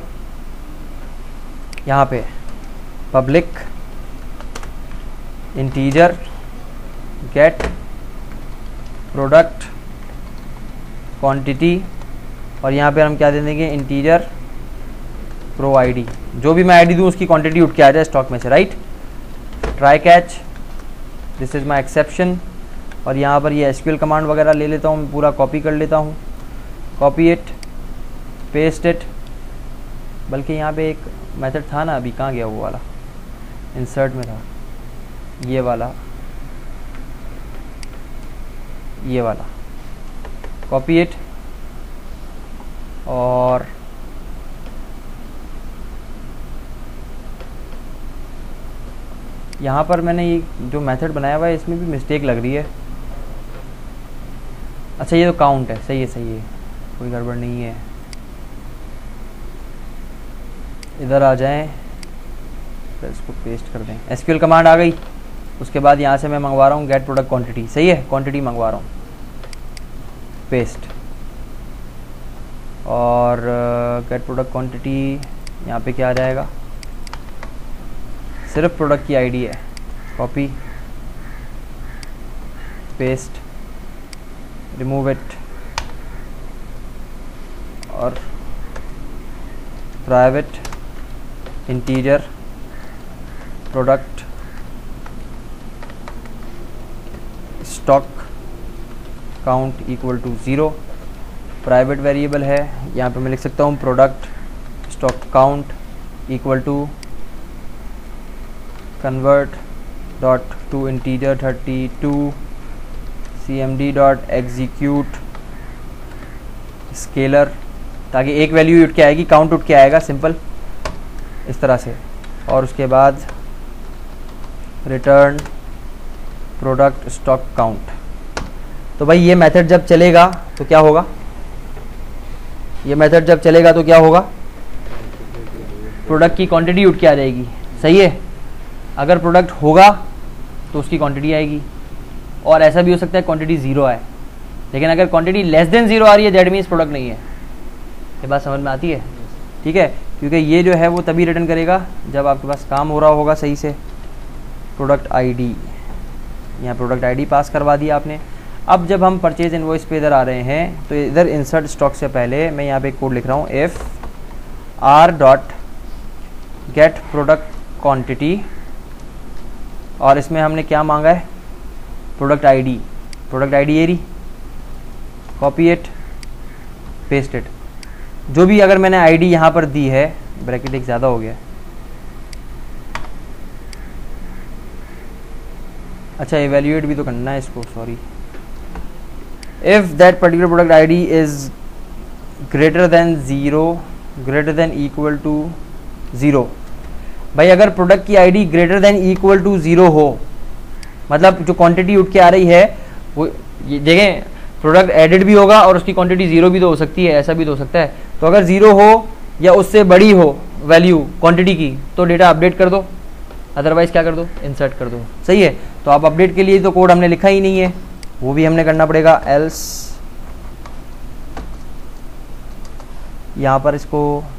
A: यहाँ पे public integer get product quantity, और यहाँ पे हम क्या दे देंगे, इंटीजर प्रो आईडी। जो भी मैं आईडी दूँ उसकी क्वांटिटी उठ के आ जाए स्टॉक में से, right. Try catch, this is my exception, और यहाँ पर ये एसक्यूएल कमांड वगैरह ले लेता हूँ, पूरा कॉपी कर लेता हूँ, कॉपी इट, पेस्ट इट। बल्कि यहाँ पे एक मेथड था ना, अभी कहाँ गया वो वाला, इंसर्ट में था, ये वाला, ये वाला, कॉपी इट, और यहाँ पर मैंने ये जो मेथड बनाया हुआ है इसमें भी मिस्टेक लग रही है। अच्छा, ये तो काउंट है, सही है सही है, कोई गड़बड़ नहीं है। इधर आ जाएं, फिर इसको पेस्ट कर दें, एसक्यूएल कमांड आ गई। उसके बाद यहाँ से मैं मंगवा रहा हूँ गेट प्रोडक्ट क्वांटिटी, सही है, क्वांटिटी मंगवा रहा हूँ, पेस्ट, और गेट प्रोडक्ट क्वांटिटी यहाँ पे क्या आ जाएगा, सिर्फ प्रोडक्ट की आईडी है, कॉपी पेस्ट, रिमूव इट, और private integer product stock count equal to zero. Private variable है, यहाँ पे मैं लिख सकता हूँ product stock count equal to convert dot to integer thirty two C M D dot execute scalar, ताकि एक वैल्यू उठ के आएगी, काउंट उठ के आएगा, सिंपल इस तरह से। और उसके बाद रिटर्न प्रोडक्ट स्टॉक काउंट। तो भाई ये मेथड जब चलेगा तो क्या होगा, ये मेथड जब चलेगा तो क्या होगा, प्रोडक्ट की क्वांटिटी उठ के आ जाएगी, सही है। अगर प्रोडक्ट होगा तो उसकी क्वांटिटी आएगी, और ऐसा भी हो सकता है क्वांटिटी ज़ीरो आए, लेकिन अगर क्वांटिटी लेस देन ज़ीरो आ रही है दैट मीन्स प्रोडक्ट नहीं है। ये बात समझ में आती है, ठीक है, क्योंकि ये जो है वो तभी रिटर्न करेगा जब आपके पास काम हो रहा होगा सही से। प्रोडक्ट आईडी, यहाँ प्रोडक्ट आईडी पास करवा दिया आपने। अब जब हम परचेज इनवॉइस पे इधर आ रहे हैं तो इधर इंसर्ट स्टॉक से पहले मैं यहाँ पे एक कोड लिख रहा हूँ, F R dot get product quantity, और इसमें हमने क्या मांगा है, प्रोडक्ट आईडी। प्रोडक्ट आईडी ये रही, कॉपी इट पेस्ट इट। जो भी अगर मैंने आईडी यहाँ पर दी है, ब्रैकेट एक ज़्यादा हो गया, अच्छा इवेल्युएट भी तो करना है इसको, sorry. If that particular product ID is greater than zero, greater than equal to zero. भाई अगर प्रोडक्ट की ID greater than equal to zero हो, मतलब जो क्वांटिटी उठ के आ रही है वो, ये देखें प्रोडक्ट एडिड भी होगा और उसकी क्वांटिटी ज़ीरो भी तो हो सकती है, ऐसा भी तो हो सकता है। तो अगर ज़ीरो हो या उससे बड़ी हो वैल्यू क्वांटिटी की तो डेटा अपडेट कर दो, अदरवाइज क्या कर दो, इंसर्ट कर दो, सही है। तो आप अपडेट के लिए तो कोड हमने लिखा ही नहीं है, वो भी हमने करना पड़ेगा। एल्स यहाँ पर इसको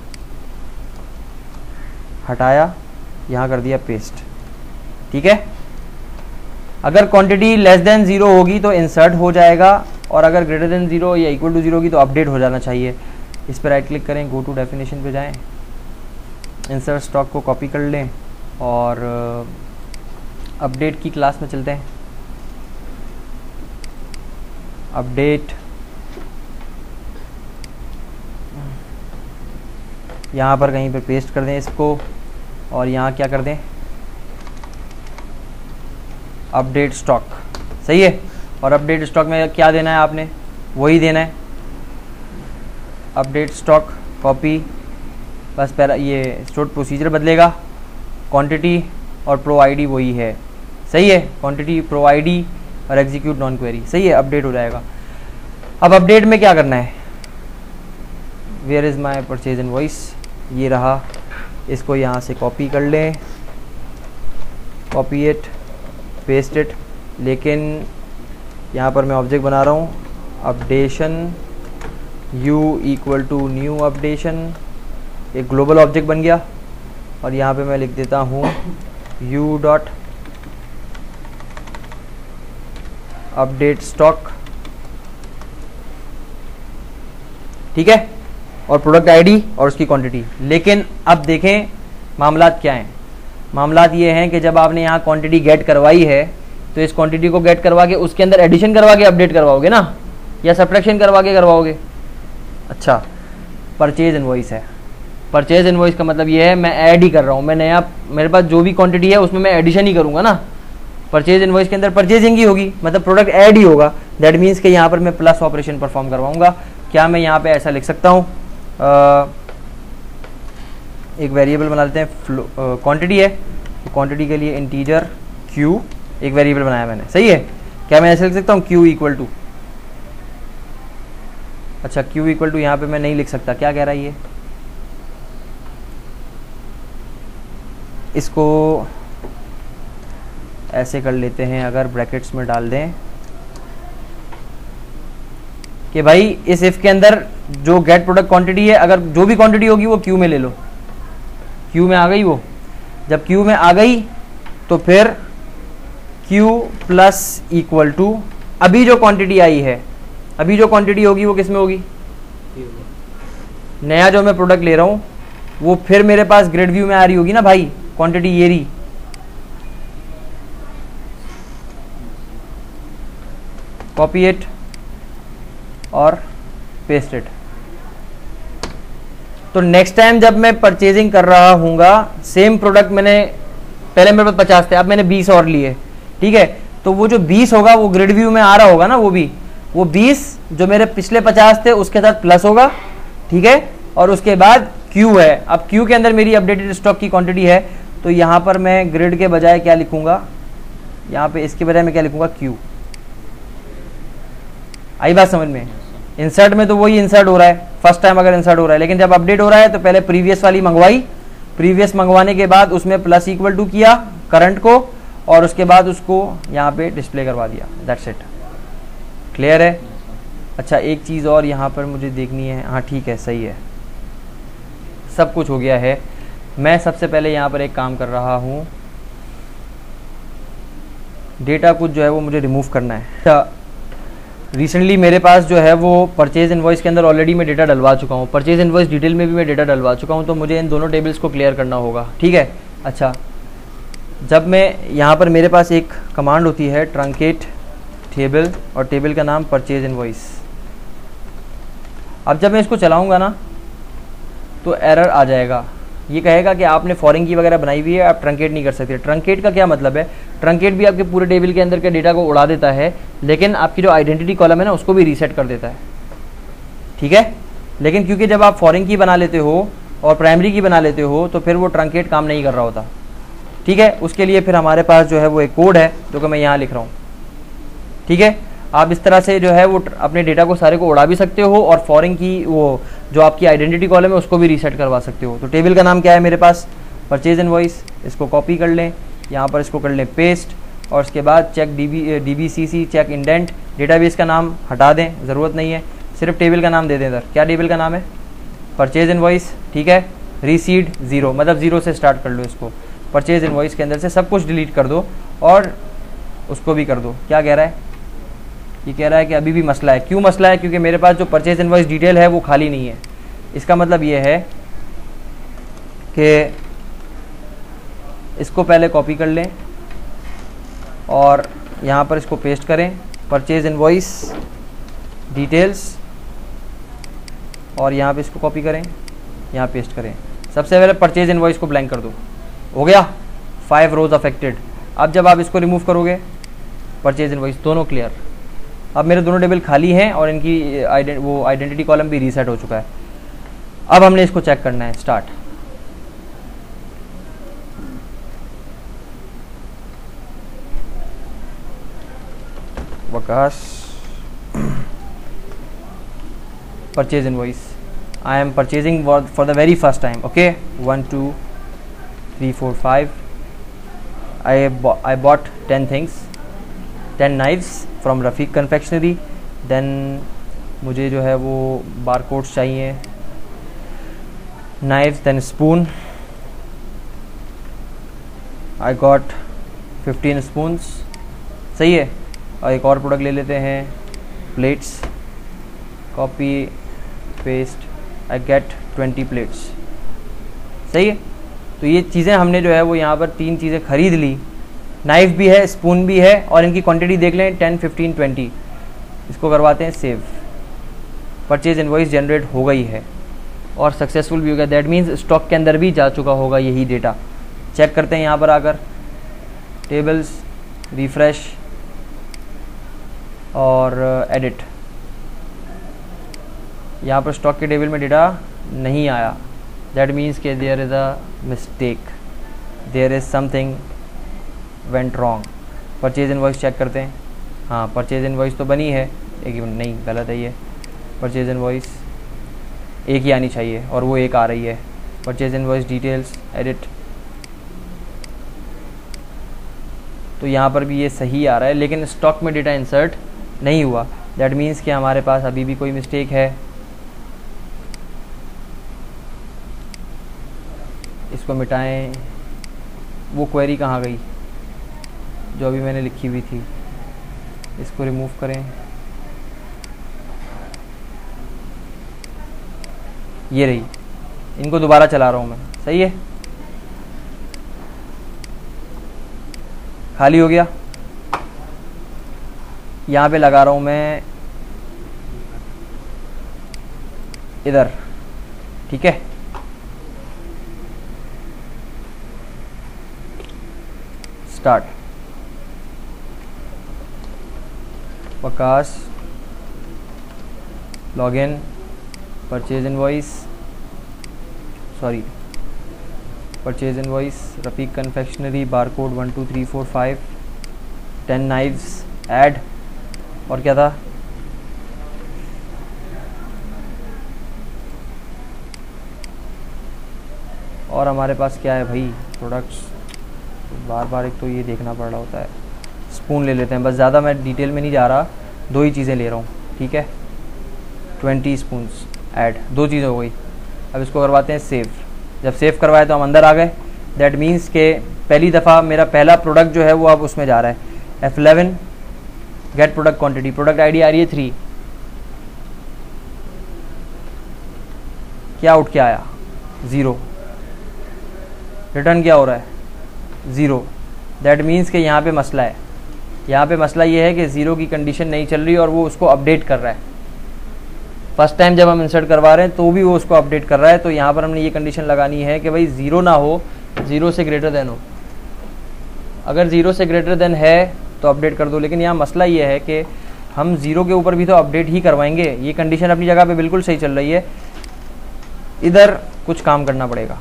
A: हटाया, यहाँ कर दिया पेस्ट, ठीक है। अगर क्वांटिटी लेस देन ज़ीरो होगी तो इंसर्ट हो जाएगा, और अगर ग्रेटर देन ज़ीरो या इक्वल टू ज़ीरो होगी तो अपडेट हो जाना चाहिए। इस पर राइट क्लिक करें, गो टू डेफिनेशन पे जाएं, इंसर्ट स्टॉक को कॉपी कर लें और अपडेट की क्लास में चलते हैं। अपडेट, यहाँ पर कहीं पर पेस्ट कर दें इसको, और यहाँ क्या कर दें, अपडेट स्टॉक, सही है। और अपडेट स्टॉक में क्या देना है आपने, वही देना है, अपडेट स्टॉक कॉपी, बस पहला ये स्टोर प्रोसीजर बदलेगा, क्वांटिटी और प्रो आईडी वही है, सही है। क्वांटिटी, प्रो आईडी और एग्जीक्यूट नॉन क्वेरी, सही है, अपडेट हो जाएगा। अब अपडेट में क्या करना है, where is my purchase invoice, ये रहा, इसको यहाँ से कॉपी कर लें, कॉपी इट पेस्ट इट, लेकिन यहाँ पर मैं ऑब्जेक्ट बना रहा हूँ updation u equal to new updation, एक ग्लोबल ऑब्जेक्ट बन गया, और यहाँ पे मैं लिख देता हूँ u डॉट अपडेट स्टॉक, ठीक है, और प्रोडक्ट आईडी और उसकी क्वांटिटी। लेकिन अब देखें मामलात क्या हैं, मामलात ये हैं कि जब आपने यहाँ क्वांटिटी गेट करवाई है तो इस क्वांटिटी को गेट करवा के उसके अंदर एडिशन करवा के अपडेट करवाओगे ना, या सब्ट्रैक्शन करवा के करवाओगे। अच्छा, परचेज इनवॉइस है, परचेज इनवॉइस का मतलब ये है मैं ऐड ही कर रहा हूँ, मैं नया, मेरे पास जो भी क्वांटिटी है उसमें मैं एडिशन ही करूँगा ना। परचेज इनवॉइस के अंदर परचेजिंग ही होगी, मतलब प्रोडक्ट ऐड ही होगा, दैट मीन्स कि यहाँ पर मैं प्लस ऑपरेशन परफॉर्म करवाऊँगा। क्या मैं यहाँ पे ऐसा लिख सकता हूँ, एक वेरिएबल बना लेते हैं, क्वांटिटी है, क्वांटिटी के लिए इंटीजर q एक वेरिएबल बनाया मैंने, सही है। क्या मैं ऐसे लिख सकता हूँ q इक्वल टू, अच्छा q इक्वल टू यहाँ पे मैं नहीं लिख सकता, क्या कह रहा है ये, इसको ऐसे कर लेते हैं, अगर ब्रैकेट्स में डाल दें कि भाई इस इफ के अंदर जो गेट प्रोडक्ट क्वांटिटी है, अगर जो भी क्वांटिटी होगी वो क्यू में ले लो, क्यू में आ गई वो, जब क्यू में आ गई तो फिर क्यू प्लस इक्वल टू अभी जो क्वांटिटी आई है, अभी जो क्वांटिटी होगी वो किस में होगी, नया जो मैं प्रोडक्ट ले रहा हूँ वो फिर मेरे पास ग्रेड व्यू में आ रही होगी ना भाई, क्वांटिटी ये रही, कॉपी इट और पेस्ट इट। तो नेक्स्ट टाइम जब मैं परचेजिंग कर रहा हूँगा, सेम प्रोडक्ट मैंने पहले मेरे पास पचास थे, अब मैंने बीस और लिए, ठीक है, तो वो जो बीस होगा वो ग्रिड व्यू में आ रहा होगा ना वो भी, वो बीस जो मेरे पिछले पचास थे उसके साथ प्लस होगा, ठीक है। और उसके बाद Q है, अब Q के अंदर मेरी अपडेटेड स्टॉक की क्वांटिटी है, तो यहाँ पर मैं ग्रिड के बजाय क्या लिखूंगा, यहाँ पे इसके बजाय मैं क्या लिखूंगा, Q। आई बात समझ में? इंसर्ट में तो वही इंसर्ट हो रहा है फर्स्ट टाइम अगर इंसर्ट हो रहा है, लेकिन जब अपडेट हो रहा है तो पहले प्रीवियस वाली मंगवाई, प्रीवियस मंगवाने के बाद उसमें प्लस इक्वल टू किया करंट को, और उसके बाद उसको यहाँ पे डिस्प्ले करवा दिया, दैट्स इट। क्लियर है? अच्छा एक चीज़ और यहाँ पर मुझे देखनी है, हाँ ठीक है सही है, सब कुछ हो गया है। मैं सबसे पहले यहाँ पर एक काम कर रहा हूँ, डेटा कुछ जो है वो मुझे रिमूव करना है। रिसेंटली मेरे पास जो है वो परचेज इनवॉइस के अंदर ऑलरेडी मैं डेटा डलवा चुका हूँ, परचेज इनवॉइस डिटेल में भी मैं डेटा डलवा चुका हूँ, तो मुझे इन दोनों टेबल्स को क्लियर करना होगा, ठीक है। अच्छा जब मैं यहाँ पर मेरे पास एक कमांड होती है ट्रंकेट टेबल, और टेबल का नाम परचेज इनवॉइस। अब जब मैं इसको चलाऊँगा ना तो एरर आ जाएगा, ये कहेगा कि आपने फॉरेन की वगैरह बनाई हुई है, आप ट्रंकेट नहीं कर सकते। ट्रंकेट का क्या मतलब है? ट्रंकेट भी आपके पूरे टेबल के अंदर के डेटा को उड़ा देता है, लेकिन आपकी जो आइडेंटिटी कॉलम है ना उसको भी रीसेट कर देता है, ठीक है। लेकिन क्योंकि जब आप फॉरेन की बना लेते हो और प्राइमरी की बना लेते हो तो फिर वो ट्रंकेट काम नहीं कर रहा होता, ठीक है। उसके लिए फिर हमारे पास जो है वो एक कोड है जो कि मैं यहाँ लिख रहा हूँ, ठीक है। आप इस तरह से जो है वो अपने डेटा को सारे को उड़ा भी सकते हो, और फॉरेन की वो जो आपकी आइडेंटिटी कॉलम है उसको भी रीसेट करवा सकते हो। तो टेबल का नाम क्या है मेरे पास? Purchase invoice. इसको कॉपी कर लें, यहाँ पर इसको कर लें पेस्ट, और उसके बाद check D B D B C C check indent. Database का नाम हटा दें, ज़रूरत नहीं है, सिर्फ टेबल का नाम दे दें इधर। क्या टेबल का नाम है? परचेज इनवॉइस, ठीक है। रीसीड ज़ीरो, मतलब ज़ीरो से स्टार्ट कर लो इसको। परचेज इनवॉइस के अंदर से सब कुछ डिलीट कर दो और उसको भी कर दो। क्या कह रहा है? ये कह रहा है कि अभी भी मसला है। क्यों मसला है? क्योंकि मेरे पास जो परचेज इनवॉइस डिटेल है वो खाली नहीं है। इसका मतलब ये है कि इसको पहले कॉपी कर लें और यहाँ पर इसको पेस्ट करें, परचेज इनवॉइस डिटेल्स, और यहाँ पे इसको कॉपी करें, यहाँ पेस्ट करें। सबसे पहले परचेज इनवॉइस को ब्लैंक कर दो, हो गया। Five rows affected. अब जब आप इसको रिमूव करोगे, परचेज इनवॉइस दोनों क्लियर। अब मेरे दोनों टेबल खाली हैं और इनकी आइडेंट वो आइडेंटिटी कॉलम भी रीसेट हो चुका है। अब हमने इसको चेक करना है। Start. Waqas purchase invoice, I am purchasing for the very first time, okay. One two three four five, I I bought ten things, ten knives from Rafiq confectionery. Then मुझे जो है वो बार कोड्स चाहिए, knives, then spoon, I got fifteen spoons, सही है। और एक और प्रोडक्ट ले लेते हैं, plates, copy paste, I get twenty plates, सही है। तो ये चीज़ें हमने जो है वो यहाँ पर तीन चीज़ें खरीद ली, नाइफ भी है, स्पून भी है, और इनकी क्वांटिटी देख लें टेन फिफ्टीन ट्वेंटी। इसको करवाते हैं सेव। परचेज इनवॉइस जनरेट हो गई है और सक्सेसफुल भी हो गया। दैट मीन्स स्टॉक के अंदर भी जा चुका होगा यही डेटा। चेक करते हैं यहाँ पर आकर, टेबल्स, रिफ्रेश और एडिट। यहाँ पर स्टॉक के टेबल में डेटा नहीं आया, दैट मीन्स के there is a mistake, there is something went wrong. Purchase invoice check करते हैं, हाँ परचेज इनवॉइस तो बनी है, एक नहीं गलत है ये। परचेज इनवॉइस एक ही आनी चाहिए और वो एक आ रही है। परचेज इनवॉइस डिटेल्स, एडिट, तो यहाँ पर भी ये सही आ रहा है, लेकिन स्टॉक में डेटा इंसर्ट नहीं हुआ। दैट मीन्स कि हमारे पास अभी भी कोई मिस्टेक है। इसको मिटाएं। वो क्वेरी कहाँ गई जो अभी मैंने लिखी हुई थी? इसको रिमूव करें, ये रही। इनको दोबारा चला रहा हूँ मैं, सही है। खाली हो गया। यहाँ पे लगा रहा हूँ मैं इधर, ठीक है। Start. Waqas login, purchase invoice, sorry purchase invoice, Rafiq confectionery, barcode one two three four five, ten knives, add, और क्या था, और हमारे पास क्या है भाई प्रोडक्ट्स, बार बार एक तो ये देखना पड़ रहा होता है। स्पून ले लेते हैं, बस ज़्यादा मैं डिटेल में नहीं जा रहा, दो ही चीज़ें ले रहा हूँ, ठीक है। ट्वेंटी स्पून्स ऐड, दो चीज़ें हो गई। अब इसको करवाते हैं सेव। जब सेव करवाए तो हम अंदर आ गए, दैट मीन्स के पहली दफ़ा मेरा पहला प्रोडक्ट जो है वो अब उसमें जा रहा है। F eleven get product quantity, product ID आ रही है थ्री, क्या उठ के आया, ज़ीरो, रिटर्न क्या हो रहा है, ज़ीरो। दैट मीन्स कि यहाँ पे मसला है, यहाँ पे मसला ये है कि ज़ीरो की कंडीशन नहीं चल रही और वो उसको अपडेट कर रहा है। फर्स्ट टाइम जब हम इंसर्ट करवा रहे हैं तो भी वो उसको अपडेट कर रहा है, तो यहाँ पर हमने ये कंडीशन लगानी है कि भाई ज़ीरो ना हो, ज़ीरो से ग्रेटर देन हो। अगर ज़ीरो से ग्रेटर देन है तो अपडेट कर दो, लेकिन यहाँ मसला ये है कि हम ज़ीरो के ऊपर भी तो अपडेट ही करवाएंगे। ये कंडीशन अपनी जगह पे बिल्कुल सही चल रही है, इधर कुछ काम करना पड़ेगा।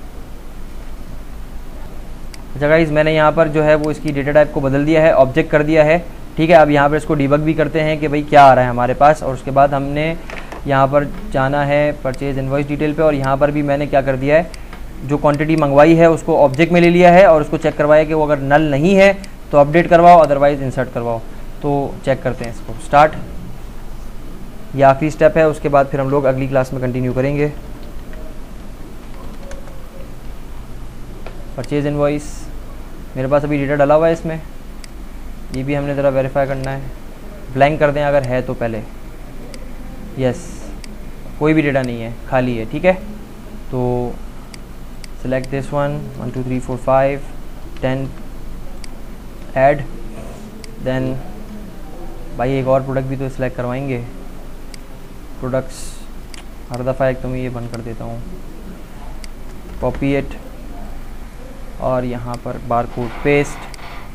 A: अच्छा गाइस, मैंने यहाँ पर जो है वो इसकी डेटा टाइप को बदल दिया है, ऑब्जेक्ट कर दिया है, ठीक है। अब यहाँ पर इसको डिबग भी करते हैं कि भाई क्या आ रहा है हमारे पास, और उसके बाद हमने यहाँ पर जाना है परचेज इनवॉइस डिटेल पे, और यहाँ पर भी मैंने क्या कर दिया है, जो क्वांटिटी मंगवाई है उसको ऑब्जेक्ट में ले लिया है और उसको चेक करवाया कि वो अगर नल नहीं है तो अपडेट करवाओ, अदरवाइज इंसर्ट करवाओ। तो चेक करते हैं इसको, स्टार्ट, ये आखिरी स्टेप है, उसके बाद फिर हम लोग अगली क्लास में कंटिन्यू करेंगे। परचेज इनवॉइस, मेरे पास अभी डेटा डला हुआ है इसमें, ये भी हमने ज़रा वेरीफाई करना है। ब्लैंक कर दें अगर है तो पहले, यस, कोई भी डेटा नहीं है, खाली है, ठीक है। तो select this one, one two three four five ten, add, then भाई एक और प्रोडक्ट भी तो सिलेक्ट करवाएंगे। प्रोडक्ट्स हर दफ़ा एक तो मैं ये बंद कर देता हूँ, कॉपी इट, और यहाँ पर बार कोड पेस्ट,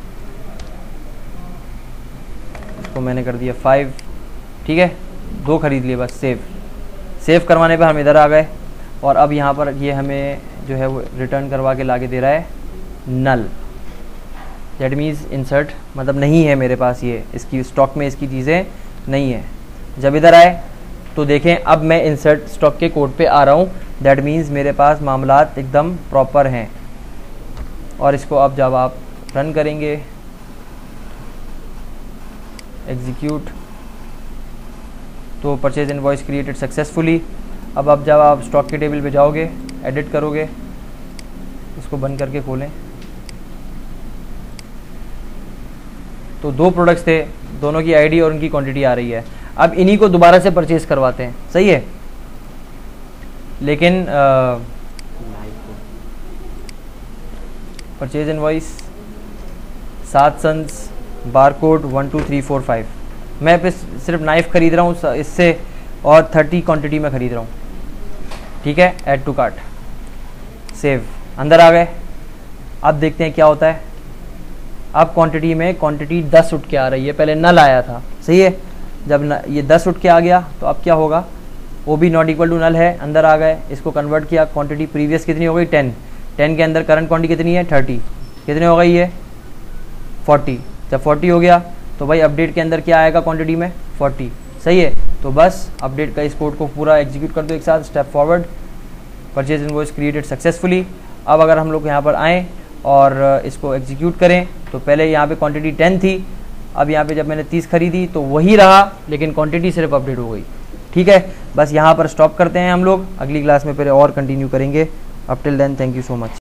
A: इसको मैंने कर दिया फाइव, ठीक है, दो खरीद लिए बस। सेव सेव करवाने पर हम इधर आ गए, और अब यहाँ पर ये हमें जो है वो रिटर्न करवा के लाके दे रहा है नल। दैट मीन्स इंसर्ट मतलब नहीं है मेरे पास, ये इसकी स्टॉक में इसकी चीज़ें नहीं है। जब इधर आए तो देखें अब मैं इंसर्ट स्टॉक के कोड पे आ रहा हूँ, दैट मीन्स मेरे पास मामलात एकदम प्रॉपर हैं। और इसको अब जब आप रन करेंगे, एग्जीक्यूट, तो परचेज इनवॉइस क्रिएटेड सक्सेसफुली। अब अब जब आप स्टॉक के टेबल पे जाओगे, एडिट करोगे, इसको बंद करके खोलें, तो दो प्रोडक्ट्स थे, दोनों की आईडी और उनकी क्वांटिटी आ रही है। अब इन्हीं को दोबारा से परचेज करवाते हैं, सही है, लेकिन परचेज इनवॉइस सात sons, barcode one two three four five, मैं पे सिर्फ नाइफ खरीद रहा हूँ इससे, और थर्टी क्वांटिटी में खरीद रहा हूँ, ठीक है। ऐड टू कार्ट, सेव, अंदर आ गए। अब देखते हैं क्या होता है। अब क्वांटिटी में क्वांटिटी दस उठ के आ रही है, पहले नल आया था, सही है। जब न, ये दस उठ के आ गया तो अब क्या होगा, वो भी नॉट इक्वल टू नल है, अंदर आ गए, इसको कन्वर्ट किया, क्वांटिटी प्रीवियस कितनी हो गई, टेन, टेन के अंदर करंट क्वांटिटी कितनी है, थर्टी, कितने हो गई है, फोर्टी। जब फोर्टी हो गया तो भाई अपडेट के अंदर क्या आएगा क्वांटिटी में, फोर्टी, सही है। तो बस अपडेट का इस कोड को पूरा एग्जीक्यूट कर दो एक साथ, step forward, purchase invoice created successfully. अब अगर हम लोग यहाँ पर आएँ और इसको एग्जीक्यूट करें तो पहले यहाँ पे क्वांटिटी टेन थी, अब यहाँ पे जब मैंने तीस खरीदी तो वही रहा, लेकिन क्वांटिटी सिर्फ अपडेट हो गई, ठीक है। बस यहाँ पर स्टॉप करते हैं हम लोग, अगली क्लास में फिर और कंटिन्यू करेंगे। Up till then, thank you so much.